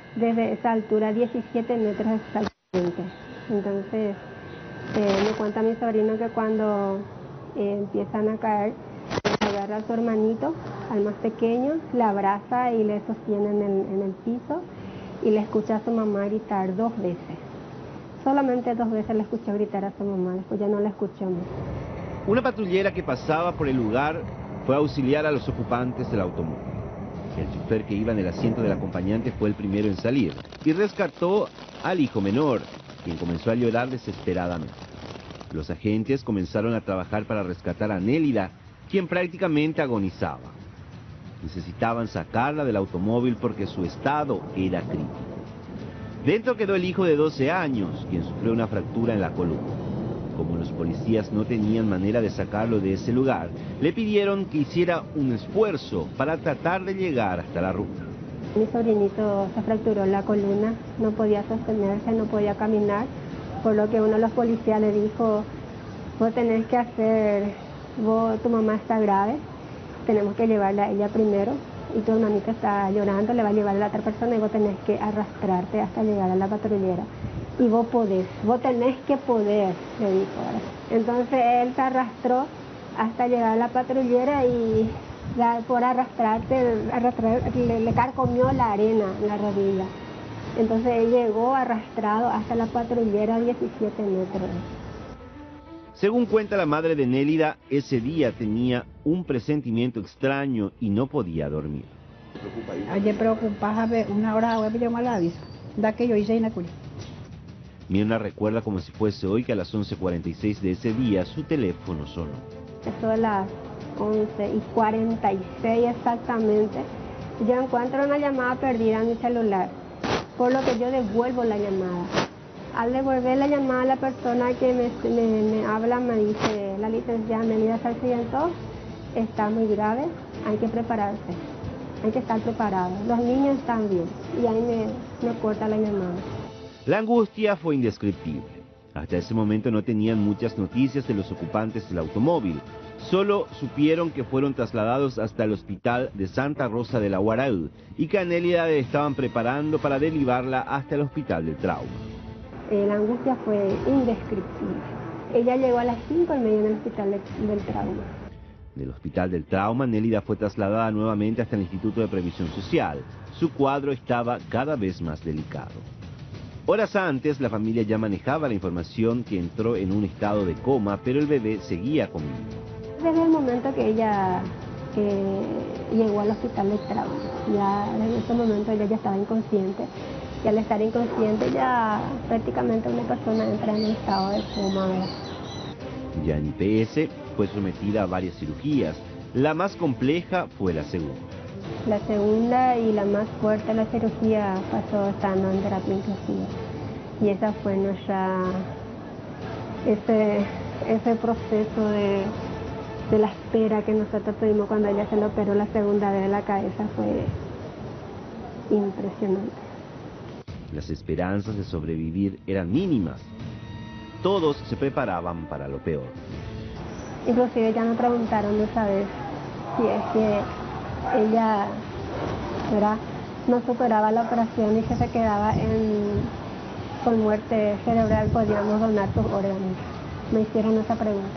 desde esa altura, diecisiete metros exactamente. Entonces, eh, me cuenta mi sobrino que cuando eh, empiezan a caer, agarra a su hermanito, al más pequeño, le abraza y le sostiene en el, en el piso y le escucha a su mamá gritar dos veces. Solamente dos veces le escuchó gritar a su mamá, después ya no la escuchó más. Una patrullera que pasaba por el lugar fue a auxiliar a los ocupantes del automóvil. El chofer que iba en el asiento del acompañante fue el primero en salir y rescató al hijo menor, quien comenzó a llorar desesperadamente. Los agentes comenzaron a trabajar para rescatar a Nélida, quien prácticamente agonizaba. Necesitaban sacarla del automóvil porque su estado era crítico. Dentro quedó el hijo de doce años, quien sufrió una fractura en la columna. Como los policías no tenían manera de sacarlo de ese lugar, le pidieron que hiciera un esfuerzo para tratar de llegar hasta la ruta. Mi sobrinito se fracturó la columna, no podía sostenerse, no podía caminar, por lo que uno de los policías le dijo, vos tenés que hacer, vos, tu mamá está grave, tenemos que llevarla a ella primero, y tu hermanita está llorando, le va a llevar a la otra persona y vos tenés que arrastrarte hasta llegar a la patrullera. Y vos podés, vos tenés que poder, le dijo. ¿verdad? Entonces él se arrastró hasta llegar a la patrullera y ya por arrastrarte, arrastrar, le, le carcomió la arena en la rodilla. Entonces él llegó arrastrado hasta la patrullera diecisiete metros. Según cuenta la madre de Nélida, ese día tenía un presentimiento extraño y no podía dormir. Ayer preocupaba una hora voy a llamar la aviso. Da que yo hice en la curia. Mirna recuerda como si fuese hoy que a las once cuarenta y seis de ese día su teléfono sonó. Eso de las once y cuarenta y seis exactamente, yo encuentro una llamada perdida en mi celular, por lo que yo devuelvo la llamada. Al devolver la llamada, la persona que me, me, me habla me dice, la licenciada Nélida se accidentó, está muy grave, hay que prepararse, hay que estar preparados, los niños están bien, y ahí me, me corta la llamada. La angustia fue indescriptible. Hasta ese momento no tenían muchas noticias de los ocupantes del automóvil. Solo supieron que fueron trasladados hasta el hospital de Santa Rosa de la Guaraú y que a Nélida le estaban preparando para derivarla hasta el hospital del trauma. Eh, la angustia fue indescriptible. Ella llegó a las cinco y media en el hospital de, del trauma. Del hospital del trauma, Nélida fue trasladada nuevamente hasta el Instituto de Previsión Social. Su cuadro estaba cada vez más delicado. Horas antes, la familia ya manejaba la información que entró en un estado de coma, pero el bebé seguía con vida. Desde el momento que ella eh, llegó al hospital del trauma, ya desde ese momento ella ya estaba inconsciente, y al estar inconsciente ya prácticamente una persona entra en un estado de coma. Ya en I P S fue sometida a varias cirugías. La más compleja fue la segunda. La segunda y la más fuerte, la cirugía pasó estando en terapia inclusiva. Y esa fue nuestra, ese, ese proceso de, de la espera que nosotros tuvimos cuando ella se lo operó la segunda vez de la cabeza fue impresionante. Las esperanzas de sobrevivir eran mínimas. Todos se preparaban para lo peor. Inclusive ya me preguntaron esa vez si es que ella, ¿verdad?, no superaba la operación y que se quedaba en, con muerte cerebral, podíamos donar sus órganos. Me hicieron esa pregunta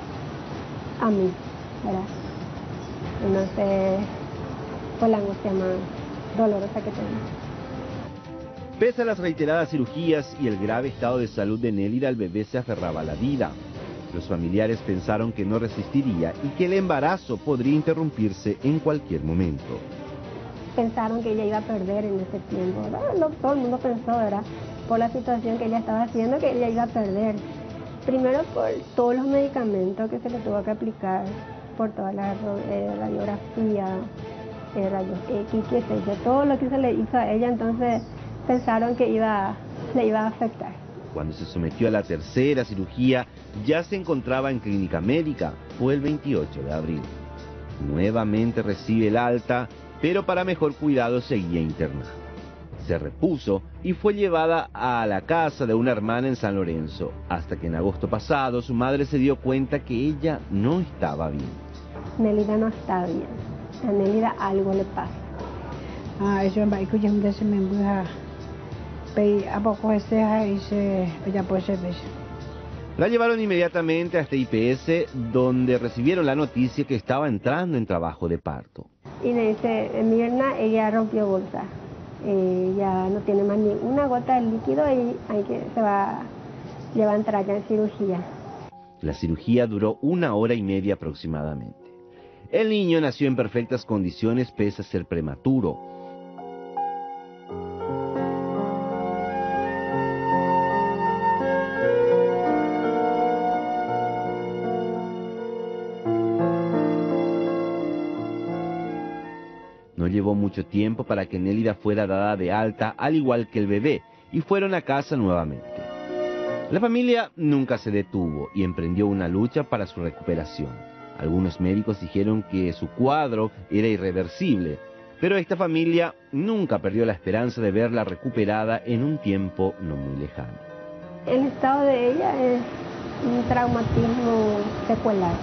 a mí, ¿verdad? Entonces fue la angustia más dolorosa que tengo. Pese a las reiteradas cirugías y el grave estado de salud de Nélida, el bebé se aferraba a la vida. Los familiares pensaron que no resistiría y que el embarazo podría interrumpirse en cualquier momento. Pensaron que ella iba a perder en ese tiempo, ¿verdad? Todo el mundo pensó, ¿verdad?, por la situación que ella estaba haciendo, que ella iba a perder. Primero por todos los medicamentos que se le tuvo que aplicar, por toda la eh, radiografía, eh, rayos X, qué sé yo, todo lo que se le hizo a ella, entonces pensaron que iba, le iba a afectar. Cuando se sometió a la tercera cirugía, ya se encontraba en clínica médica. Fue el veintiocho de abril. Nuevamente recibe el alta, pero para mejor cuidado seguía internada. Se repuso y fue llevada a la casa de una hermana en San Lorenzo, hasta que en agosto pasado su madre se dio cuenta que ella no estaba bien. Nélida no está bien. A Nélida algo le pasa. Ah, eso en Baico ya me Pei a poco ese ahí se ya puede ser. La llevaron inmediatamente a este I P S, donde recibieron la noticia que estaba entrando en trabajo de parto. Y me dice, Mirna, ella rompió bolsa. Eh, ya no tiene más ni una gota de líquido y hay que, se va, le va a entrar ya en cirugía. La cirugía duró una hora y media aproximadamente. El niño nació en perfectas condiciones pese a ser prematuro. No llevó mucho tiempo para que Nélida fuera dada de alta, al igual que el bebé, y fueron a casa nuevamente. La familia nunca se detuvo y emprendió una lucha para su recuperación. Algunos médicos dijeron que su cuadro era irreversible, pero esta familia nunca perdió la esperanza de verla recuperada en un tiempo no muy lejano. El estado de ella es un traumatismo secular.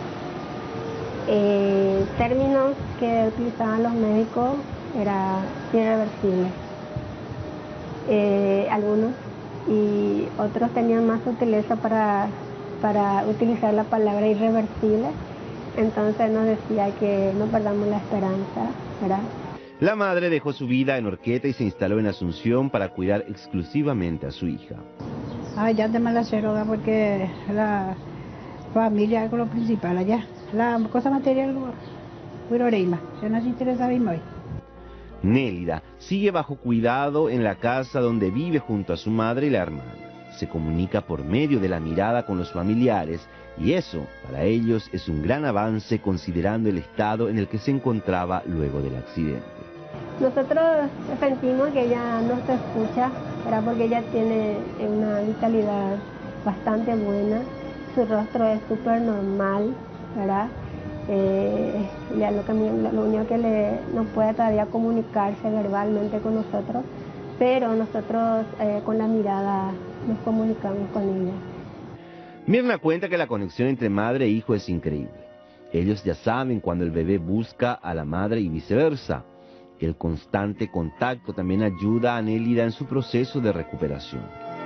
Eh, términos que utilizaban los médicos era irreversible. Eh, algunos y otros tenían más sutileza para, para utilizar la palabra irreversible. Entonces nos decía que no perdamos la esperanza, ¿verdad? La madre dejó su vida en Horqueta y se instaló en Asunción para cuidar exclusivamente a su hija. Ay, ya te me la ceroga porque la familia es lo principal allá. La cosa material, muy oreima, ya no se interesa bien hoy. Nélida sigue bajo cuidado en la casa donde vive junto a su madre y la hermana. Se comunica por medio de la mirada con los familiares y eso para ellos es un gran avance considerando el estado en el que se encontraba luego del accidente. Nosotros sentimos que ella no se escucha, ¿verdad? Porque ella tiene una vitalidad bastante buena, su rostro es súper normal, ¿verdad? Eh, ya lo, que, lo único que le, no puede todavía comunicarse verbalmente con nosotros, pero nosotros eh, con la mirada nos comunicamos con ella. Mirna cuenta que la conexión entre madre e hijo es increíble. Ellos ya saben cuando el bebé busca a la madre y viceversa. El constante contacto también ayuda a Nélida en su proceso de recuperación.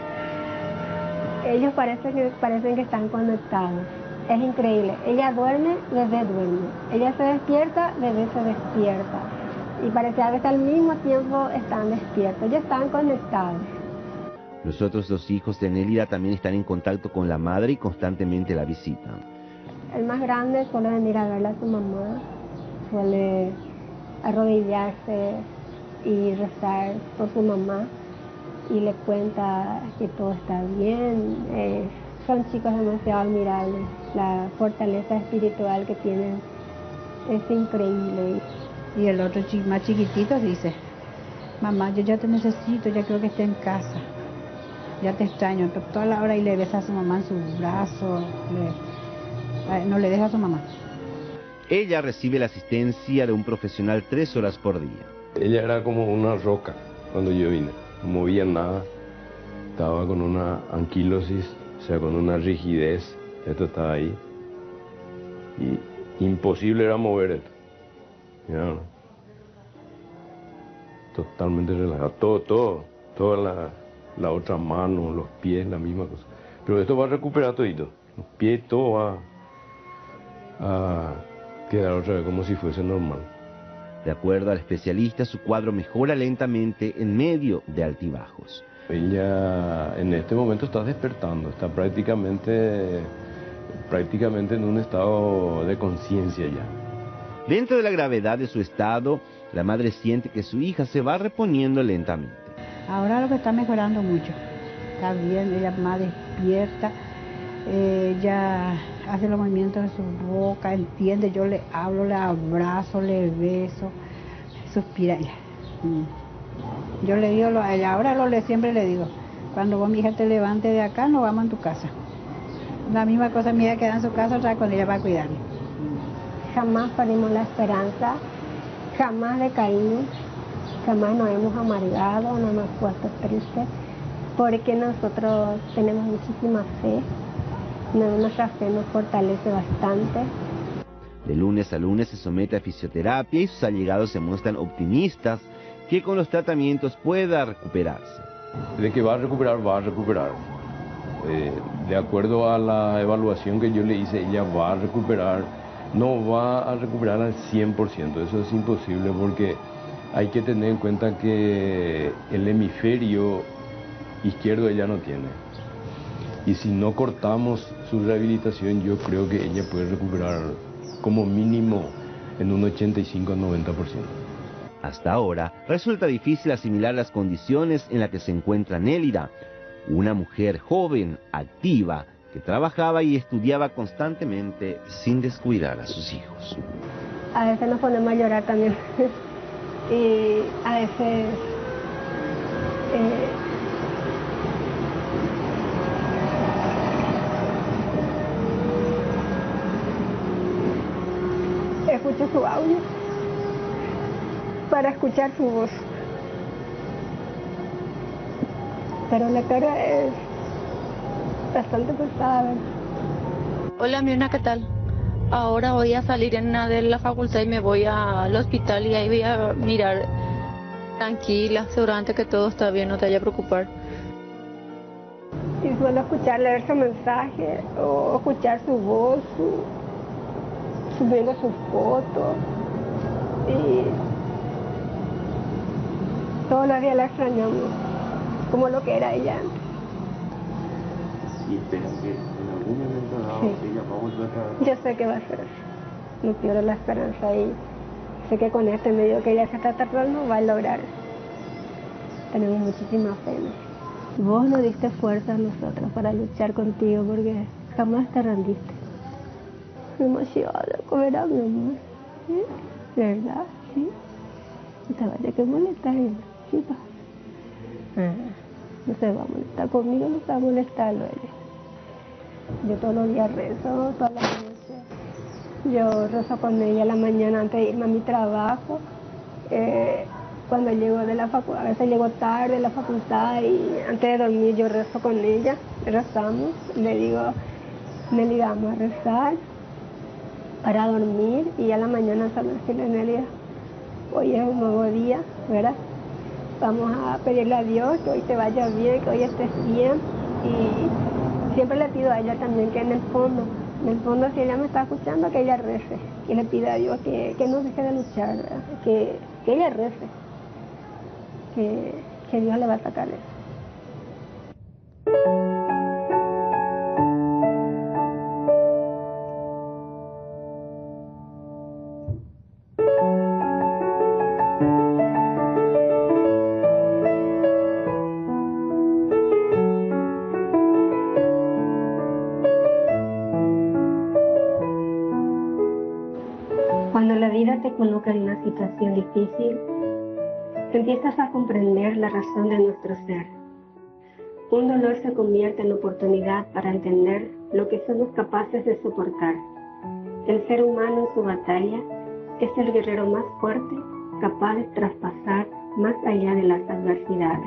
Ellos parecen que, parecen que están conectados. Es increíble. Ella duerme, bebé duerme. Ella se despierta, bebé se despierta. Y parecía que al mismo tiempo están despiertos. Ellos están conectados. Los otros dos hijos de Nélida también están en contacto con la madre y constantemente la visitan. El más grande suele venir a verla a su mamá, suele arrodillarse y rezar por su mamá y le cuenta que todo está bien. Eh, son chicos demasiado admirables, la fortaleza espiritual que tienen es increíble. Y el otro chi más chiquitito dice, mamá, yo ya te necesito, ya creo que esté en casa. Ya te extraño, toda la hora y le besa a su mamá en sus brazos, le, no le deja a su mamá. Ella recibe la asistencia de un profesional tres horas por día. Ella era como una roca cuando yo vine, no movía nada, estaba con una anquilosis, o sea, con una rigidez, esto estaba ahí, y imposible era mover esto, ¿no? Totalmente relajado, todo, todo, toda la... la otra mano, los pies, la misma cosa. Pero esto va a recuperar todito. Los pies, todo va a quedar otra vez como si fuese normal. De acuerdo al especialista, su cuadro mejora lentamente en medio de altibajos. Ella en este momento está despertando, está prácticamente, prácticamente en un estado de conciencia ya. Dentro de la gravedad de su estado, la madre siente que su hija se va reponiendo lentamente. Ahora lo que está mejorando mucho, está bien, ella más despierta, eh, ella hace los movimientos de su boca, entiende, yo le hablo, le abrazo, le beso, suspira ella. Yo le digo a ella, ahora lo le, siempre le digo, cuando vos mi hija te levante de acá, nos vamos a tu casa. La misma cosa mi hija queda en su casa, otra vez cuando ella va a cuidarle. Jamás perdimos la esperanza, jamás decaímos. Jamás nos hemos amargado, no hemos puesto tristes, porque nosotros tenemos muchísima fe, nuestra fe nos fortalece bastante. De lunes a lunes se somete a fisioterapia y sus allegados se muestran optimistas que con los tratamientos pueda recuperarse. de que va a recuperar, va a recuperar. Eh, de acuerdo a la evaluación que yo le hice, ella va a recuperar, no va a recuperar al cien por ciento, eso es imposible porque hay que tener en cuenta que el hemisferio izquierdo ella no tiene. Y si no cortamos su rehabilitación, yo creo que ella puede recuperar como mínimo en un ochenta y cinco a noventa por ciento. Hasta ahora, resulta difícil asimilar las condiciones en las que se encuentra Nélida, una mujer joven, activa, que trabajaba y estudiaba constantemente sin descuidar a sus hijos. A veces nos ponemos a llorar también. Y a veces eh, escucho su audio para escuchar su voz, pero la cara es bastante pesada. Hola Mirna, ¿qué tal? Ahora voy a salir en una de la facultad y me voy al hospital y ahí voy a mirar tranquila, seguramente que todo está bien, no te vayas a preocupar. Y suelo escuchar, leer su mensaje o escuchar su voz, su, subiendo sus fotos y todos los días la extrañamos, como lo que era ella antes. Y esperan que en algún momento dado Sí. ella va a volver a... Yo sé que va a ser así, no pierdo la esperanza y sé que con este medio que ella se está tratando va a lograr. Tenemos muchísima fe. Vos nos diste fuerza a nosotros para luchar contigo porque jamás te rendiste. Demasiado, comer a mi amor. ¿Sí? ¿Verdad? ¿Sí? No te vayas que molestar, ¿sí? Ah, no se va a molestar conmigo, no se va a molestar luego. Yo todos los días rezo, todas las noches. Yo rezo con ella a la mañana antes de irme a mi trabajo. Eh, cuando llego de la facultad, a veces llego tarde de la facultad y antes de dormir yo rezo con ella, rezamos. Le digo, Nelly, vamos a rezar para dormir y a la mañana solo decirle, Nelly, hoy es un nuevo día, ¿verdad? Vamos a pedirle a Dios que hoy te vaya bien, que hoy estés bien. Y siempre le pido a ella también que en el fondo, en el fondo si ella me está escuchando, que ella rece. Que le pida a Dios que, que no deje de luchar, ¿verdad? Que, que ella rece. Que, que Dios le va a sacar eso. Cuando la vida te coloca en una situación difícil, empiezas a comprender la razón de nuestro ser. Un dolor se convierte en oportunidad para entender lo que somos capaces de soportar. El ser humano en su batalla es el guerrero más fuerte, capaz de traspasar más allá de las adversidades.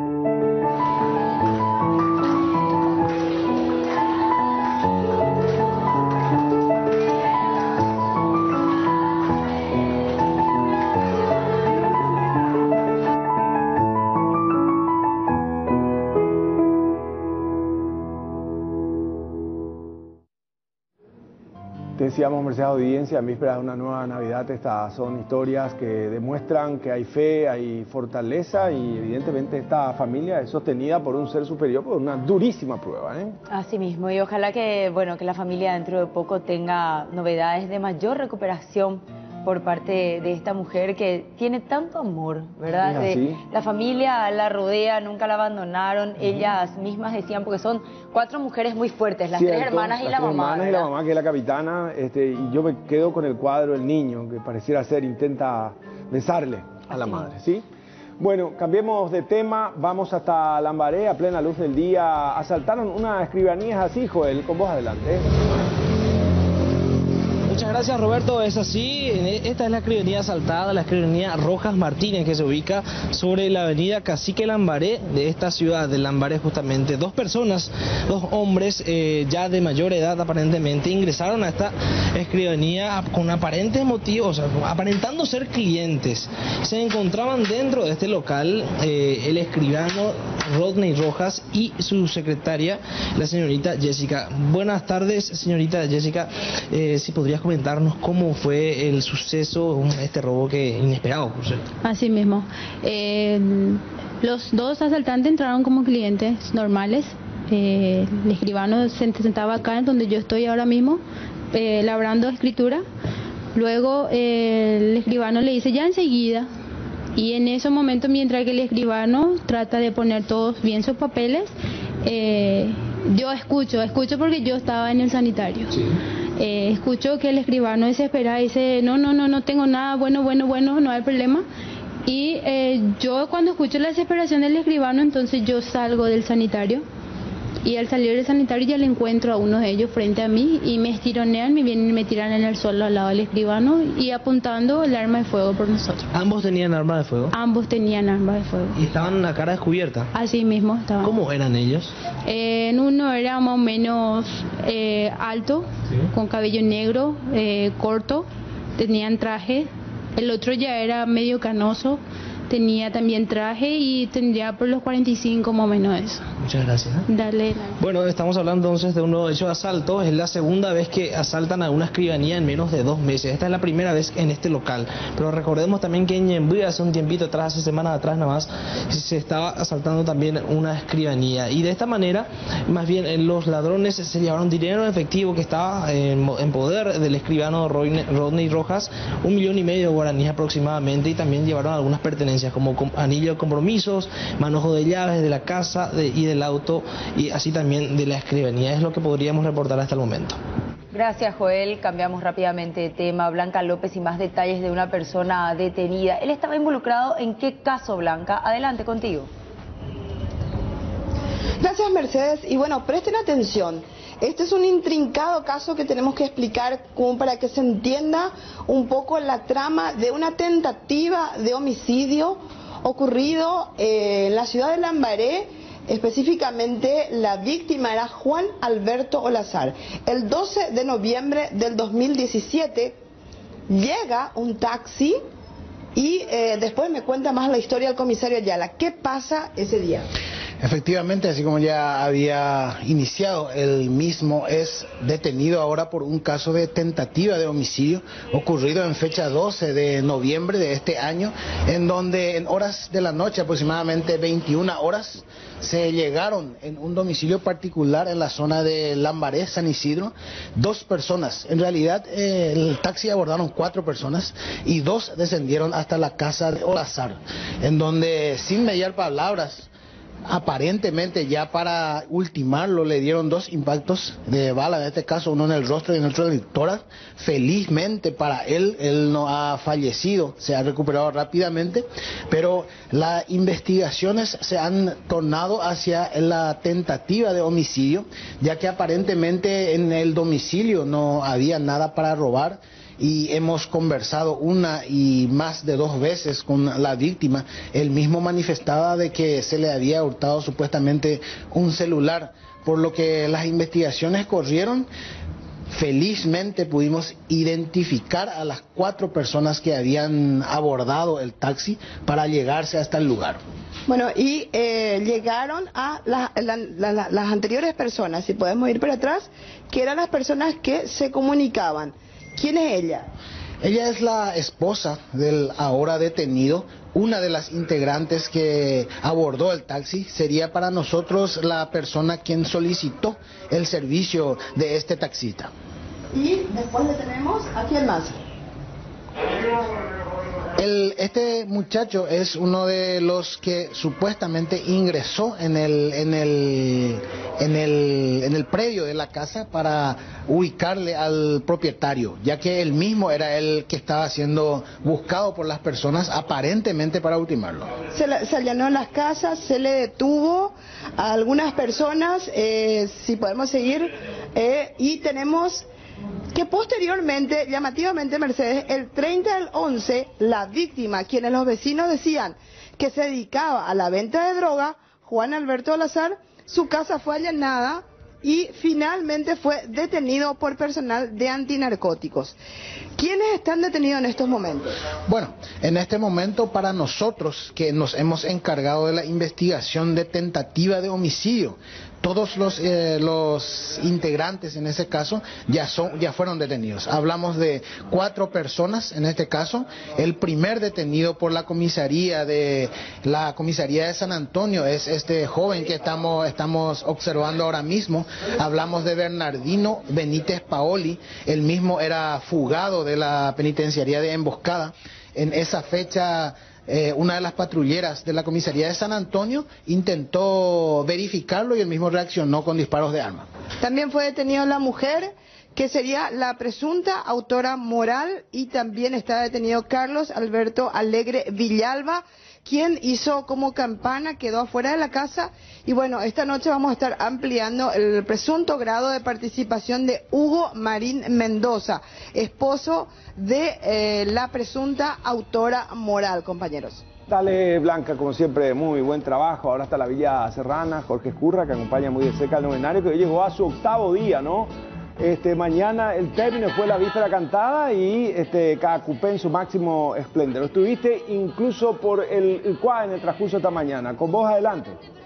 Decíamos, Mercedes Audiencia, en vísperas de una nueva Navidad, estas son historias que demuestran que hay fe, hay fortaleza y evidentemente esta familia es sostenida por un ser superior, por una durísima prueba, ¿eh? Así mismo, y ojalá que, bueno, que la familia dentro de poco tenga novedades de mayor recuperación por parte de esta mujer que tiene tanto amor, ¿verdad? De, la familia la rodea, nunca la abandonaron, uh-huh. Ellas mismas decían, porque son cuatro mujeres muy fuertes, las Cierto, tres hermanas y las la tres mamá. hermanas y la mamá, que es la capitana, este, y yo me quedo con el cuadro del niño, que pareciera ser, intenta besarle a la madre, ¿sí? Bueno, cambiemos de tema, vamos hasta Lambaré, a plena luz del día. Asaltaron una escribanía así, Joel, con vos adelante. Muchas gracias, Roberto. Es así, esta es la escribanía asaltada, la escribanía Rojas Martínez, que se ubica sobre la avenida Cacique Lambaré de esta ciudad de Lambaré justamente. Dos personas, dos hombres eh, ya de mayor edad aparentemente ingresaron a esta escribanía con aparentes motivos, o sea, aparentando ser clientes. Se encontraban dentro de este local eh, el escribano Rodney Rojas y su secretaria, la señorita Jessica. Buenas tardes, señorita Jessica. Eh, si podrías comentarnos cómo fue el suceso, este robo que inesperado, por cierto. Así mismo. Eh, los dos asaltantes entraron como clientes normales. Eh, el escribano se sentaba acá en donde yo estoy ahora mismo, eh, labrando escritura. Luego eh, el escribano le dice ya enseguida. Y en ese momento, mientras que el escribano trata de poner todos bien sus papeles, eh, yo escucho, escucho porque yo estaba en el sanitario. Sí. Eh, escucho que el escribano desesperado dice, no, no, no, no tengo nada, bueno, bueno, bueno, no hay problema. Y eh, yo cuando escucho la desesperación del escribano, entonces yo salgo del sanitario. Y al salir del sanitario ya le encuentro a uno de ellos frente a mí y me estironean, me vienen y me tiran en el suelo al lado del escribano y apuntando el arma de fuego por nosotros. ¿Ambos tenían arma de fuego? Ambos tenían arma de fuego. ¿Y estaban la cara descubierta? Así mismo estaban. ¿Cómo eran ellos? Eh, en uno era más o menos eh, alto, ¿sí?, con cabello negro, eh, corto, tenían traje. El otro ya era medio canoso, tenía también traje y tendría por los cuarenta y cinco más o menos eso. Muchas gracias. Dale, dale. Bueno, estamos hablando entonces de un nuevo hecho de asalto. Es la segunda vez que asaltan a una escribanía en menos de dos meses. Esta es la primera vez en este local. Pero recordemos también que en Ñemby hace un tiempito atrás, hace semanas atrás nada más, se estaba asaltando también una escribanía. Y de esta manera, más bien, los ladrones se llevaron dinero en efectivo que estaba en, en poder del escribano Rodney Rojas, un millón y medio de guaraníes aproximadamente, y también llevaron algunas pertenencias como anillo de compromisos, manojo de llaves de la casa de, y del auto, y así también de la escribanía. Es lo que podríamos reportar hasta el momento. Gracias, Joel. Cambiamos rápidamente de tema. Blanca López y más detalles de una persona detenida. ¿Él estaba involucrado en qué caso, Blanca? Adelante contigo. Gracias, Mercedes. Y bueno, presten atención. Este es un intrincado caso que tenemos que explicar como para que se entienda un poco la trama de una tentativa de homicidio ocurrido eh, en la ciudad de Lambaré. Específicamente, la víctima era Juan Alberto Olazar. El doce de noviembre del dos mil diecisiete llega un taxi y eh, después me cuenta más la historia del comisario Ayala. ¿Qué pasa ese día? Efectivamente, así como ya había iniciado, el mismo es detenido ahora por un caso de tentativa de homicidio ocurrido en fecha doce de noviembre de este año, en donde en horas de la noche, aproximadamente veintiuna horas, se llegaron en un domicilio particular en la zona de Lambaré, San Isidro, dos personas. En realidad, eh, el taxi abordaron cuatro personas y dos descendieron hasta la casa de Olazar, en donde, sin mediar palabras, aparentemente ya para ultimarlo, le dieron dos impactos de bala, en este caso uno en el rostro y en otro en el tórax. Felizmente para él, él no ha fallecido, se ha recuperado rápidamente, pero las investigaciones se han tornado hacia la tentativa de homicidio, ya que aparentemente en el domicilio no había nada para robar. Y hemos conversado una y más de dos veces con la víctima. Él mismo manifestaba de que se le había hurtado supuestamente un celular, por lo que las investigaciones corrieron. Felizmente pudimos identificar a las cuatro personas que habían abordado el taxi para llegarse hasta el lugar. Bueno, y eh, llegaron a la, la, la, la, las anteriores personas, si podemos ir para atrás, que eran las personas que se comunicaban. ¿Quién es ella? Ella es la esposa del ahora detenido, una de las integrantes que abordó el taxi. Sería para nosotros la persona quien solicitó el servicio de este taxista. Y después le tenemos a quién más. El, este muchacho es uno de los que supuestamente ingresó en el, en el, en el, en el predio de la casa para ubicarle al propietario, ya que él mismo era el que estaba siendo buscado por las personas aparentemente para ultimarlo. Se, le, se allanó las casas, se le detuvo a algunas personas, eh, si podemos seguir, eh, y tenemos que posteriormente, llamativamente Mercedes, el treinta del once, la víctima, quienes los vecinos decían que se dedicaba a la venta de droga, Juan Alberto Olazar, su casa fue allanada y finalmente fue detenido por personal de antinarcóticos. ¿Quiénes están detenidos en estos momentos? Bueno, en este momento para nosotros que nos hemos encargado de la investigación de tentativa de homicidio, todos los, eh, los integrantes en ese caso ya, son, ya fueron detenidos. Hablamos de cuatro personas en este caso. El primer detenido por la comisaría de la comisaría de San Antonio es este joven que estamos, estamos observando ahora mismo. Hablamos de Bernardino Benítez Paoli. Él mismo era fugado de la penitenciaría de Emboscada. En esa fecha, Eh, una de las patrulleras de la comisaría de San Antonio intentó verificarlo y él mismo reaccionó con disparos de arma. También fue detenida la mujer, que sería la presunta autora moral, y también está detenido Carlos Alberto Alegre Villalba, quien hizo como campana, quedó afuera de la casa. Y bueno, esta noche vamos a estar ampliando el presunto grado de participación de Hugo Marín Mendoza, esposo de eh, la presunta autora moral, compañeros. Dale, Blanca, como siempre, muy buen trabajo. Ahora está la Villa Serrana, Jorge Escurra, que acompaña muy de cerca al novenario, que hoy llegó a su octavo día, ¿no? Este, mañana el término fue la víspera cantada y este, Caacupé en su máximo esplendor. Estuviste incluso por el, el cuadro en el transcurso de esta mañana. Con vos adelante.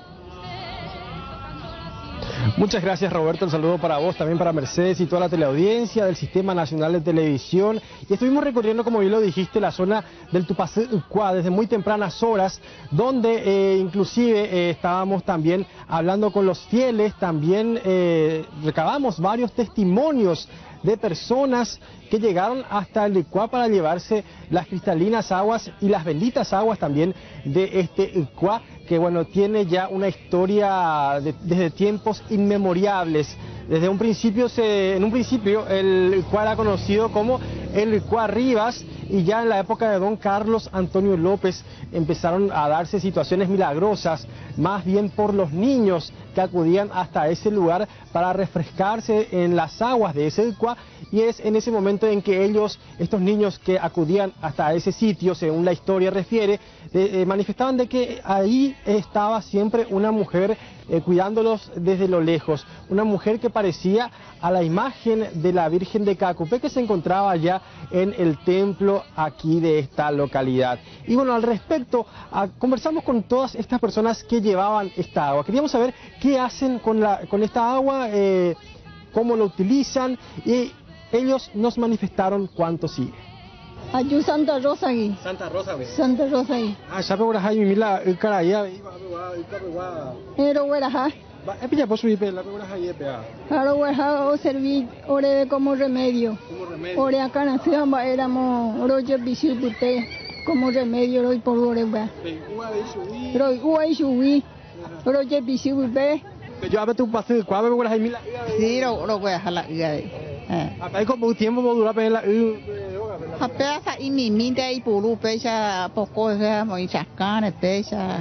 Muchas gracias, Roberto. Un saludo para vos, también para Mercedes y toda la teleaudiencia del Sistema Nacional de Televisión. Y estuvimos recorriendo, como bien lo dijiste, la zona del Tupacá desde muy tempranas horas, donde eh, inclusive eh, estábamos también hablando con los fieles, también eh, recabamos varios testimonios de personas que llegaron hasta el Licuá para llevarse las cristalinas aguas y las benditas aguas también de este Licuá, que bueno, tiene ya una historia de, desde tiempos inmemoriales. Desde un principio, se, en un principio el Licuá era conocido como el Licuá Rivas, y ya en la época de don Carlos Antonio López empezaron a darse situaciones milagrosas, más bien por los niños que acudían hasta ese lugar para refrescarse en las aguas de ese Licuá, y es en ese momento en que ellos, estos niños que acudían hasta ese sitio, según la historia refiere, eh, eh, manifestaban de que ahí estaba siempre una mujer eh, cuidándolos desde lo lejos, una mujer que parecía a la imagen de la Virgen de Caacupé, que se encontraba allá en el templo aquí de esta localidad. Y bueno, al respecto, a, conversamos con todas estas personas que llevaban esta agua. Queríamos saber qué hacen con, la, con esta agua, eh, cómo lo utilizan, y ellos nos manifestaron cuánto sigue. Ayú Santa Rosa aquí. Santa Rosa, güey. Santa Rosa aquí. Ah, ya por ahí mi la cara ya. Pero bueno, ja. Es pilla por subir la por ahí pea. Claro, bueno, o servir ore como remedio. Como remedio. Ore acá nació, éramos oroje bisipute como remedio hoy por ore, va. Pero hoy subí. Oroje bisipute. Yo a ver tu pase de cuadro por ahí mi la. Sí, lo lo voy a jalar ya. Eh. Ahí como tiempo va a durar para la Apesa y mi mente y puru pecha poco sea muy chacana pecha.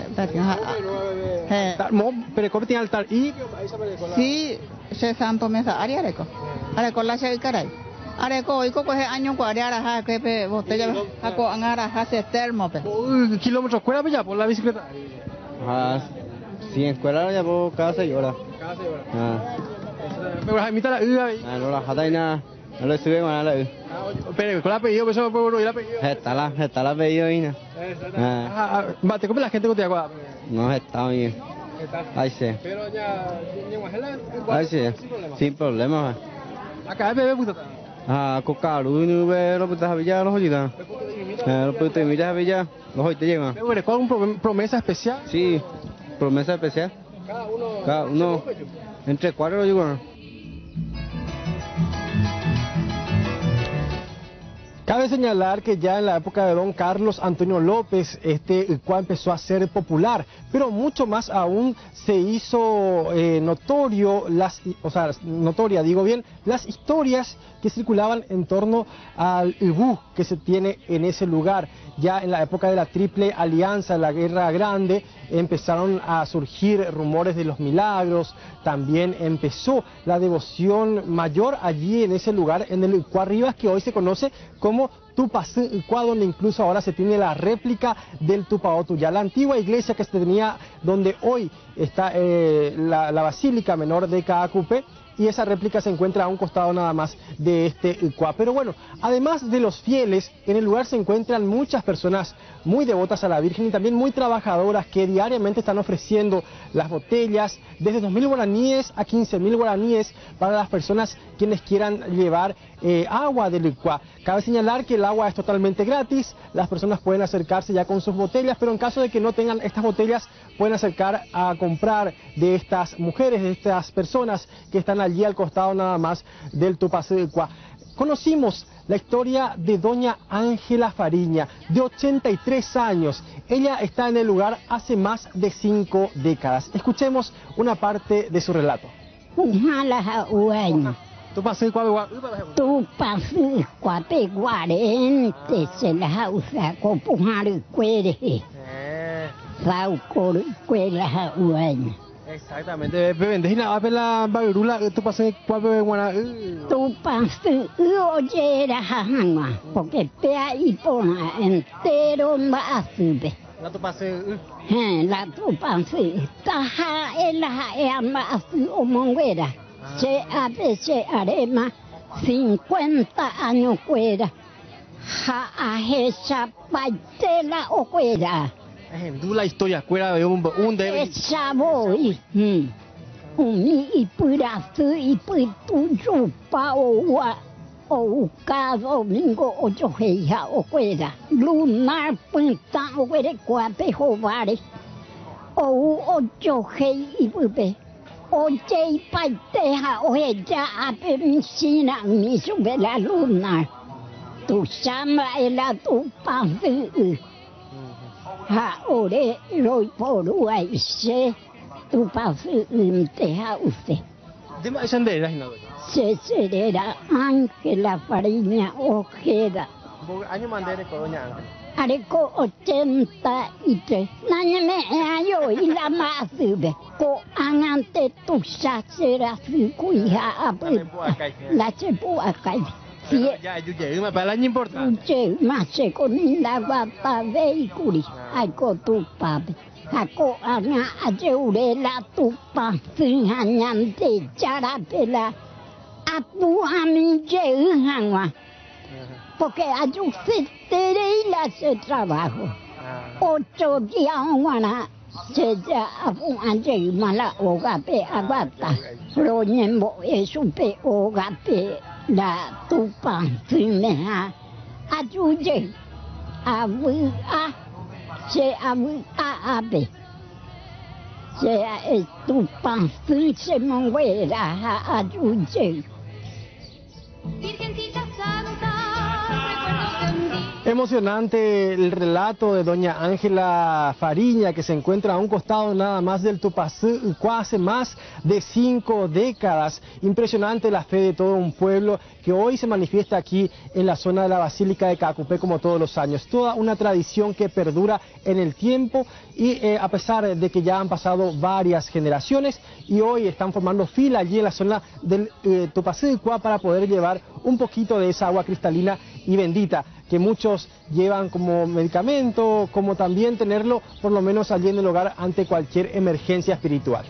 Pero cómo tiene altar y sí, se santo mesa área reco. Área con la se caray. Área co y co coge año cuarenta ja que pe botella a co angara ja se termo pe. Kilómetros cuera ya por la bicicleta. Ah, sí, en escuela ya por cada seis horas. Cada seis horas. Ah. Pero la mitad la uva ahí. Ah, no la jata y nada. No le sube con la. Pero con el apellido, eso puedo no ir apellido. Está la, está la apellido y nada. Ah, va, te come la gente con te agua. No, está bien. Ahí sí. Pero ya, ahí sí, sin problema. Acá es bebé puta. Ah, coca, lu nu be lo puta habilla los hoyitas. Eh, lo puta mira habilla, los hoyitas llegan. Pero ¿cuál una promesa especial? Sí, promesa especial. Cada uno. Cada uno. Entre cuatro lo digo. Cabe señalar que ya en la época de don Carlos Antonio López, este cual empezó a ser popular, pero mucho más aún se hizo eh, notorio, las, o sea, notoria, digo bien, las historias que circulaban en torno al Ibú que se tiene en ese lugar. Ya en la época de la Triple Alianza, la Guerra Grande, empezaron a surgir rumores de los milagros, también empezó la devoción mayor allí en ese lugar, en el Icuá Rivas, que hoy se conoce como Tupacé Icuá, donde incluso ahora se tiene la réplica del Tupaotu, ya la antigua iglesia que se tenía donde hoy está eh, la, la Basílica Menor de Caacupé, y esa réplica se encuentra a un costado nada más de este Icuá. Pero bueno, además de los fieles, en el lugar se encuentran muchas personas muy devotas a la Virgen y también muy trabajadoras que diariamente están ofreciendo las botellas desde dos mil guaraníes a quince mil guaraníes para las personas quienes quieran llevar eh, agua del Icuá. Cabe señalar que el agua es totalmente gratis, las personas pueden acercarse ya con sus botellas, pero en caso de que no tengan estas botellas, pueden acercar a comprar de estas mujeres, de estas personas que están allí al costado nada más del Tupacé Icuá. Conocimos la historia de doña Ángela Fariña, de ochenta y tres años. Ella está en el lugar hace más de cinco décadas. Escuchemos una parte de su relato. Tupacé Icuá, Tupacé Icuá, Peguarente, se la usa copujar cuere. Saucor cuela uaña. Exactamente, vendes nada pela bagurula, tu pasé cuave guana. Tu pasé oyera jangua, porque pea y pona entero va a subir. La tu pasé. Eh, la tu pasé. Taja ela ema asu omonguera. Se abe se arema cincuenta años fuera. Ja ahecha paitela o fuera. La historia fuera de un un de esa voy umi y purasu y putu pa o o cada domingo ocho heja o fuera lunar punta o fuera cuape jovare o ocho hei y pupe oye y paiteja o ella ape misina mi sube la lunar tu llama el a tu pasu ha ore roi poru ai se tu pasu te ha usted de más sendera no se será Ángela Fariña Ojeda año mandere con doña Ángela areco ochenta y tres naña me ayo y la más sube co angante tu será su cuija la chepu acá. Sí, ya, yo llegué, me para el año importante. Yo más se con la guata vehículo, hay con tu papi, ako anga ajeure la tu papi añante charapela, apu ami jehangwa, porque ayu se tere la se trabajo, ocho días wana se ya apu anje mala ogape agata, lo nyembo esupe ogape. La tupa fumeha ayuye abu a se abu a abe se tupa fu se monguera ayuye. Emocionante el relato de doña Ángela Fariña, que se encuentra a un costado nada más del Tupacé Icuá hace más de cinco décadas. Impresionante la fe de todo un pueblo que hoy se manifiesta aquí en la zona de la Basílica de Caacupé como todos los años. Toda una tradición que perdura en el tiempo y eh, a pesar de que ya han pasado varias generaciones y hoy están formando fila allí en la zona del eh, Tupacé Icuá para poder llevar un poquito de esa agua cristalina y bendita que muchos llevan como medicamento, como también tenerlo por lo menos allí en el hogar ante cualquier emergencia espiritual.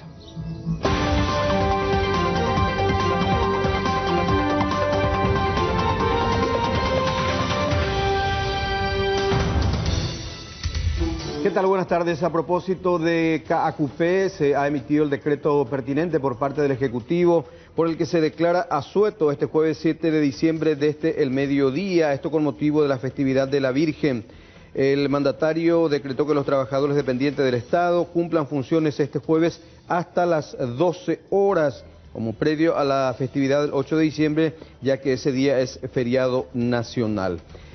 ¿Qué tal? Buenas tardes. A propósito de Caacupé, se ha emitido el decreto pertinente por parte del Ejecutivo por el que se declara asueto este jueves siete de diciembre desde el mediodía, esto con motivo de la festividad de la Virgen. El mandatario decretó que los trabajadores dependientes del Estado cumplan funciones este jueves hasta las doce horas, como previo a la festividad del ocho de diciembre, ya que ese día es feriado nacional.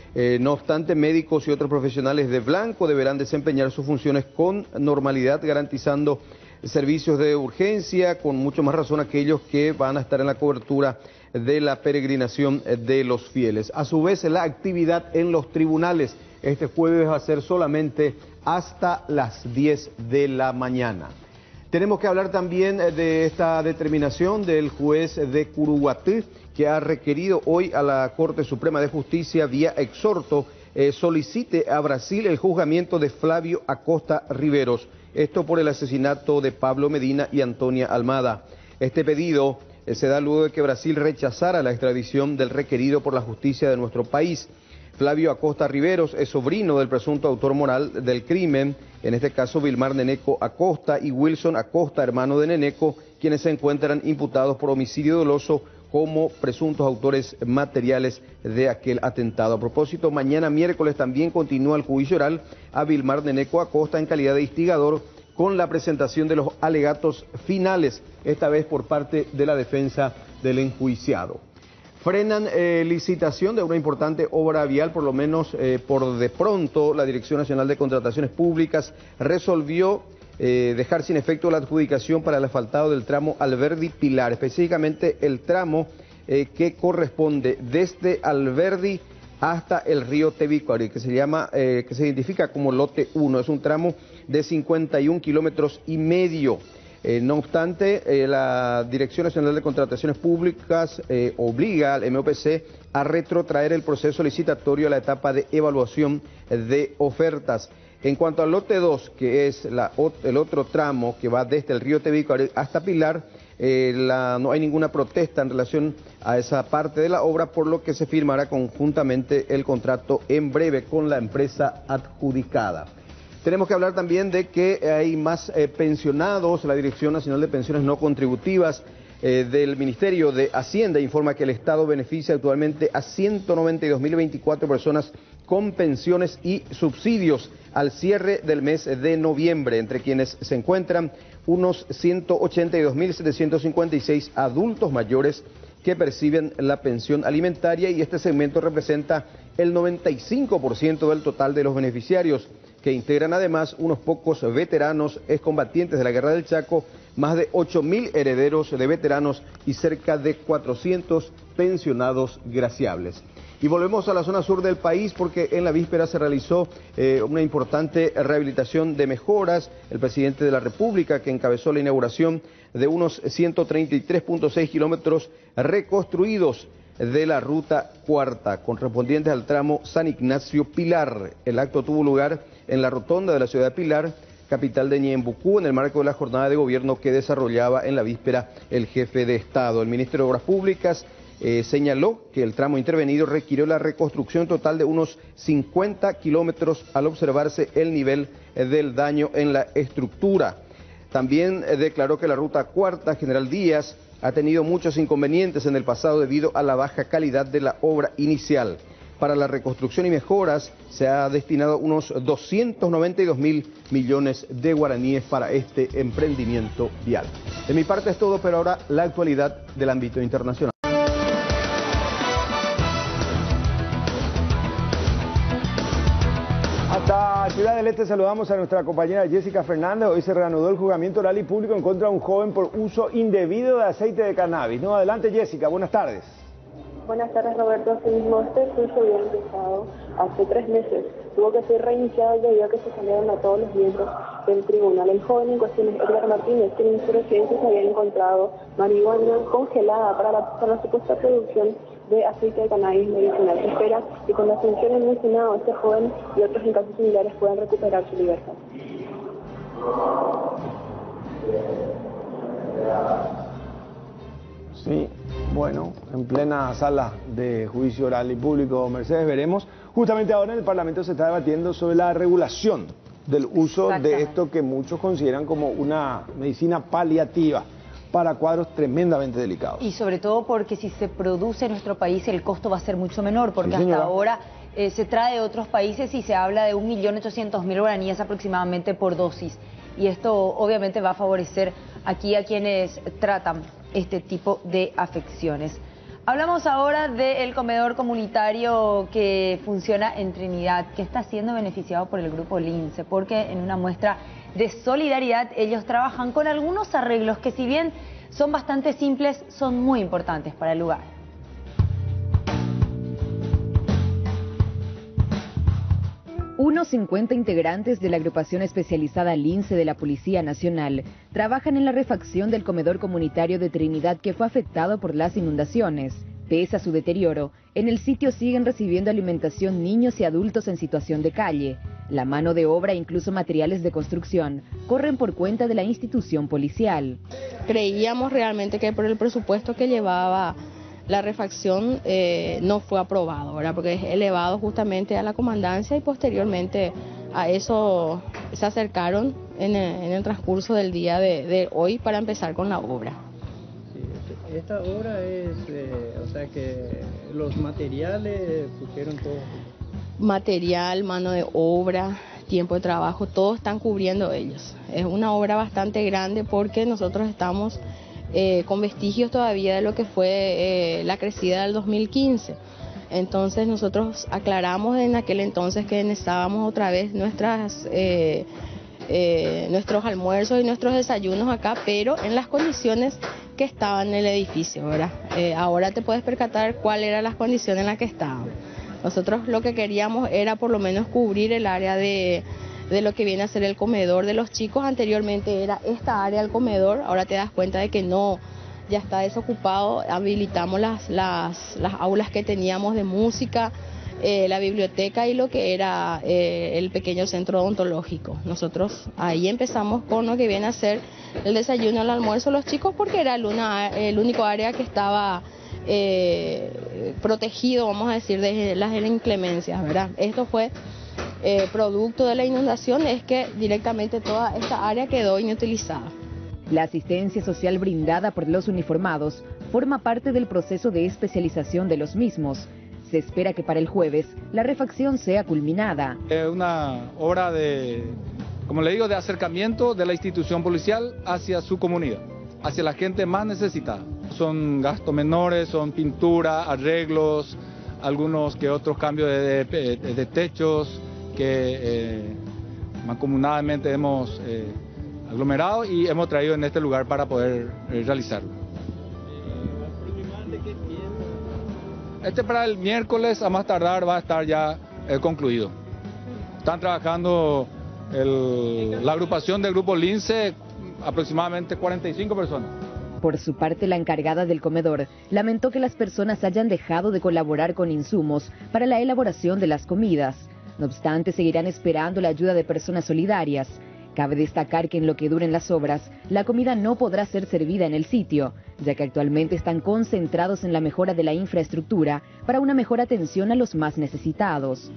Eh, no obstante, médicos y otros profesionales de blanco deberán desempeñar sus funciones con normalidad, garantizando servicios de urgencia, con mucho más razón aquellos que van a estar en la cobertura de la peregrinación de los fieles. A su vez, la actividad en los tribunales este jueves va a ser solamente hasta las diez de la mañana. Tenemos que hablar también de esta determinación del juez de Curuguatí, que ha requerido hoy a la Corte Suprema de Justicia, vía exhorto, eh, solicite a Brasil el juzgamiento de Flavio Acosta Riveros. Esto por el asesinato de Pablo Medina y Antonia Almada. Este pedido eh, se da luego de que Brasil rechazara la extradición del requerido por la justicia de nuestro país. Flavio Acosta Riveros es sobrino del presunto autor moral del crimen, en este caso Vilmar Neneco Acosta y Wilson Acosta, hermano de Neneco, quienes se encuentran imputados por homicidio doloso como presuntos autores materiales de aquel atentado. A propósito, mañana miércoles también continúa el juicio oral a Vilmar Neneco Acosta en calidad de instigador, con la presentación de los alegatos finales, esta vez por parte de la defensa del enjuiciado. Frenan eh, licitación de una importante obra vial, por lo menos eh, por de pronto. La Dirección Nacional de Contrataciones Públicas resolvió eh, dejar sin efecto la adjudicación para el asfaltado del tramo Alberdi-Pilar, específicamente el tramo eh, que corresponde desde Alberdi hasta el río Tebicuari, que se llama, eh, que se identifica como lote uno. Es un tramo de cincuenta y un kilómetros y medio. Eh, no obstante, eh, la Dirección Nacional de Contrataciones Públicas eh, obliga al M O P C a retrotraer el proceso licitatorio a la etapa de evaluación de ofertas. En cuanto al lote dos, que es la, el otro tramo que va desde el río Tebicuari hasta Pilar, eh, la, no hay ninguna protesta en relación a esa parte de la obra, por lo que se firmará conjuntamente el contrato en breve con la empresa adjudicada. Tenemos que hablar también de que hay más eh, pensionados. La Dirección Nacional de Pensiones No Contributivas eh, del Ministerio de Hacienda informa que el Estado beneficia actualmente a ciento noventa y dos mil veinticuatro personas con pensiones y subsidios al cierre del mes de noviembre, entre quienes se encuentran unos ciento ochenta y dos mil setecientos cincuenta y seis adultos mayores que perciben la pensión alimentaria, y este segmento representa el noventa y cinco por ciento del total de los beneficiarios, que integran además unos pocos veteranos excombatientes de la Guerra del Chaco, más de ocho mil herederos de veteranos y cerca de cuatrocientos pensionados graciables. Y volvemos a la zona sur del país, porque en la víspera se realizó eh, una importante rehabilitación de mejoras. El presidente de la República, que encabezó la inauguración de unos ciento treinta y tres punto seis kilómetros reconstruidos de la ruta cuarta, correspondientes al tramo San Ignacio-Pilar. El acto tuvo lugar en la rotonda de la ciudad de Pilar, capital de Ñembucú, en el marco de la jornada de gobierno que desarrollaba en la víspera el jefe de Estado. El ministro de Obras Públicas eh, señaló que el tramo intervenido requirió la reconstrucción total de unos cincuenta kilómetros, al observarse el nivel eh, del daño en la estructura. También eh, declaró que la ruta cuarta, General Díaz, ha tenido muchos inconvenientes en el pasado debido a la baja calidad de la obra inicial. Para la reconstrucción y mejoras se ha destinado unos doscientos noventa y dos mil millones de guaraníes para este emprendimiento vial. De mi parte es todo, pero ahora la actualidad del ámbito internacional. Hasta Ciudad del Este saludamos a nuestra compañera Jessica Fernández. Hoy se reanudó el juzgamiento oral y público en contra de un joven por uso indebido de aceite de cannabis. No, adelante Jessica, buenas tardes. Buenas tardes, Roberto. Asimismo, este juicio había empezado hace tres meses. Tuvo que ser reiniciado debido a que se salieron a todos los miembros del tribunal. El joven en cuestión es Edgar Martínez, quien en su residencia se había encontrado marihuana congelada para la, para la supuesta producción de aceite de cannabis medicinal. Se espera que con la sanción en el Senado, este joven y otros en casos similares puedan recuperar su libertad. Sí, bueno, en plena sala de juicio oral y público, Mercedes, veremos. Justamente ahora en el Parlamento se está debatiendo sobre la regulación del uso de esto que muchos consideran como una medicina paliativa para cuadros tremendamente delicados. Y sobre todo porque si se produce en nuestro país el costo va a ser mucho menor, porque sí, hasta ahora eh, se trae de otros países y se habla de un millón ochocientos mil guaraníes aproximadamente por dosis. Y esto obviamente va a favorecer aquí a quienes tratan este tipo de afecciones. Hablamos ahora del comedor comunitario que funciona en Trinidad, que está siendo beneficiado por el grupo Lince, porque en una muestra de solidaridad ellos trabajan con algunos arreglos que, si bien son bastante simples, son muy importantes para el lugar. Unos cincuenta integrantes de la agrupación especializada Lince de la Policía Nacional trabajan en la refacción del comedor comunitario de Trinidad que fue afectado por las inundaciones. Pese a su deterioro, en el sitio siguen recibiendo alimentación niños y adultos en situación de calle. La mano de obra e incluso materiales de construcción corren por cuenta de la institución policial. Creíamos realmente que por el presupuesto que llevaba la refacción eh, no fue aprobado, ¿verdad? Porque es elevado justamente a la comandancia y posteriormente a eso se acercaron en el, en el transcurso del día de, de hoy para empezar con la obra. Sí, esta obra es, eh, o sea que los materiales pusieron todo. Material, mano de obra, tiempo de trabajo, todo están cubriendo ellos. Es una obra bastante grande porque nosotros estamos Eh, con vestigios todavía de lo que fue eh, la crecida del dos mil quince. Entonces nosotros aclaramos en aquel entonces que necesitábamos otra vez nuestras, eh, eh, nuestros almuerzos y nuestros desayunos acá, pero en las condiciones que estaban en el edificio, ¿verdad? Eh, ahora te puedes percatar cuáles eran las condiciones en las que estaban. Nosotros lo que queríamos era por lo menos cubrir el área de... de lo que viene a ser el comedor de los chicos. Anteriormente era esta área del comedor, ahora te das cuenta de que no, ya está desocupado. Habilitamos las, las, las aulas que teníamos de música, eh, la biblioteca y lo que era eh, el pequeño centro odontológico. Nosotros ahí empezamos con lo que viene a ser el desayuno, el almuerzo de los chicos, porque era el, una, el único área que estaba eh, protegido, vamos a decir, de las inclemencias, ¿verdad? Esto fue Eh, producto de la inundación, es que directamente toda esta área quedó inutilizada. La asistencia social brindada por los uniformados forma parte del proceso de especialización de los mismos. Se espera que para el jueves la refacción sea culminada. Es una obra de, como le digo, de acercamiento de la institución policial hacia su comunidad, hacia la gente más necesitada. Son gastos menores, son pintura, arreglos, algunos que otros cambios de, de, de, de techos, que eh, mancomunadamente hemos eh, aglomerado y hemos traído en este lugar para poder eh, realizarlo. Este para el miércoles a más tardar va a estar ya eh, concluido. Están trabajando el, la agrupación del grupo Lince, aproximadamente cuarenta y cinco personas. Por su parte, la encargada del comedor lamentó que las personas hayan dejado de colaborar con insumos para la elaboración de las comidas. No obstante, seguirán esperando la ayuda de personas solidarias. Cabe destacar que en lo que duren las obras, la comida no podrá ser servida en el sitio, ya que actualmente están concentrados en la mejora de la infraestructura para una mejor atención a los más necesitados.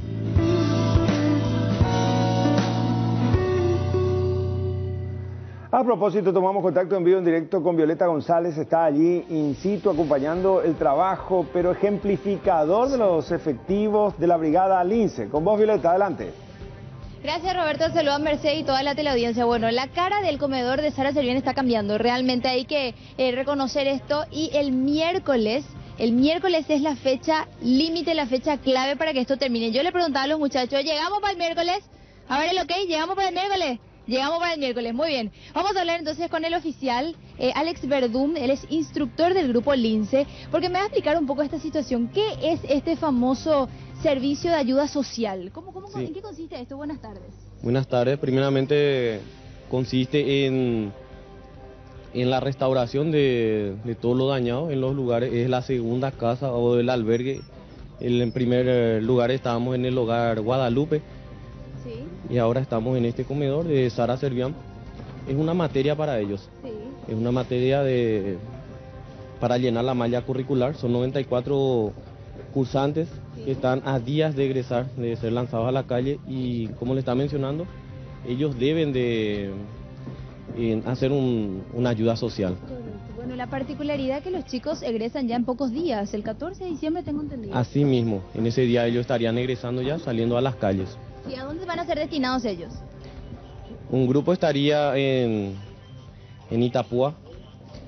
A propósito, tomamos contacto en vivo en directo con Violeta González, está allí in situ acompañando el trabajo, pero ejemplificador de los efectivos de la brigada Lince. Con vos, Violeta, adelante. Gracias, Roberto. Saludos a Mercedes y toda la teleaudiencia. Bueno, la cara del comedor de Sara Servién está cambiando. Realmente hay que eh, reconocer esto. Y el miércoles, el miércoles es la fecha límite, la fecha clave para que esto termine. Yo le preguntaba a los muchachos, ¿llegamos para el miércoles? A ver el ok, ¿llegamos para el miércoles? Llegamos para el miércoles, muy bien. Vamos a hablar entonces con el oficial, eh, Alex Verdún, él es instructor del grupo Lince, porque me va a explicar un poco esta situación. ¿Qué es este famoso servicio de ayuda social? ¿Cómo, cómo, sí. ¿En qué consiste esto? Buenas tardes. Buenas tardes, primeramente consiste en, en la restauración de, de todo lo dañado en los lugares. Es la segunda casa o el albergue. En primer lugar estábamos en el hogar Guadalupe. Sí. Y ahora estamos en este comedor de Sara Servián. Es una materia para ellos. Sí. Es una materia de para llenar la malla curricular. Son noventa y cuatro cursantes sí. que están a días de egresar, de ser lanzados a la calle. Y como le está mencionando, ellos deben de eh, hacer un, una ayuda social. Correcto. Bueno, la particularidad es que los chicos egresan ya en pocos días. El catorce de diciembre tengo entendido. Así mismo, en ese día ellos estarían egresando ya, saliendo a las calles. ¿Y a dónde van a ser destinados ellos? Un grupo estaría en, en Itapúa,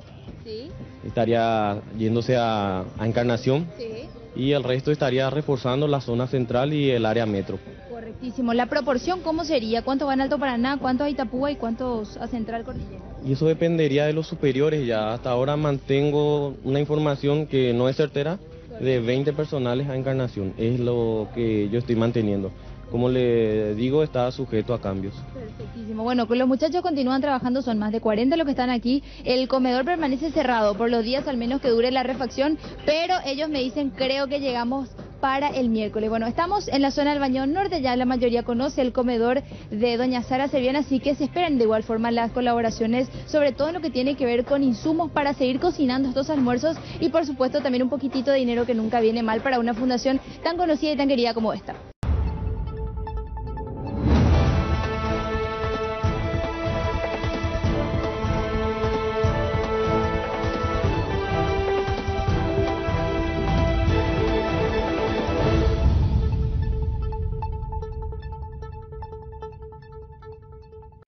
Sí. estaría yéndose a, a Encarnación. Sí. Y el resto estaría reforzando la zona central y el área metro. Correctísimo. ¿La proporción cómo sería? ¿Cuántos van a Alto Paraná, cuántos a Itapúa y cuántos a Central Cordillera? Y eso dependería de los superiores. Ya hasta ahora mantengo una información que no es certera, de veinte personales a Encarnación. Es lo que yo estoy manteniendo. Como le digo, está sujeto a cambios. Perfectísimo. Bueno, los muchachos continúan trabajando, son más de cuarenta los que están aquí. El comedor permanece cerrado por los días al menos que dure la refacción, pero ellos me dicen, creo que llegamos para el miércoles. Bueno, estamos en la zona del Bañón Norte, ya la mayoría conoce el comedor de doña Sara Servién, así que se esperan de igual forma las colaboraciones, sobre todo en lo que tiene que ver con insumos para seguir cocinando estos almuerzos y por supuesto también un poquitito de dinero que nunca viene mal para una fundación tan conocida y tan querida como esta.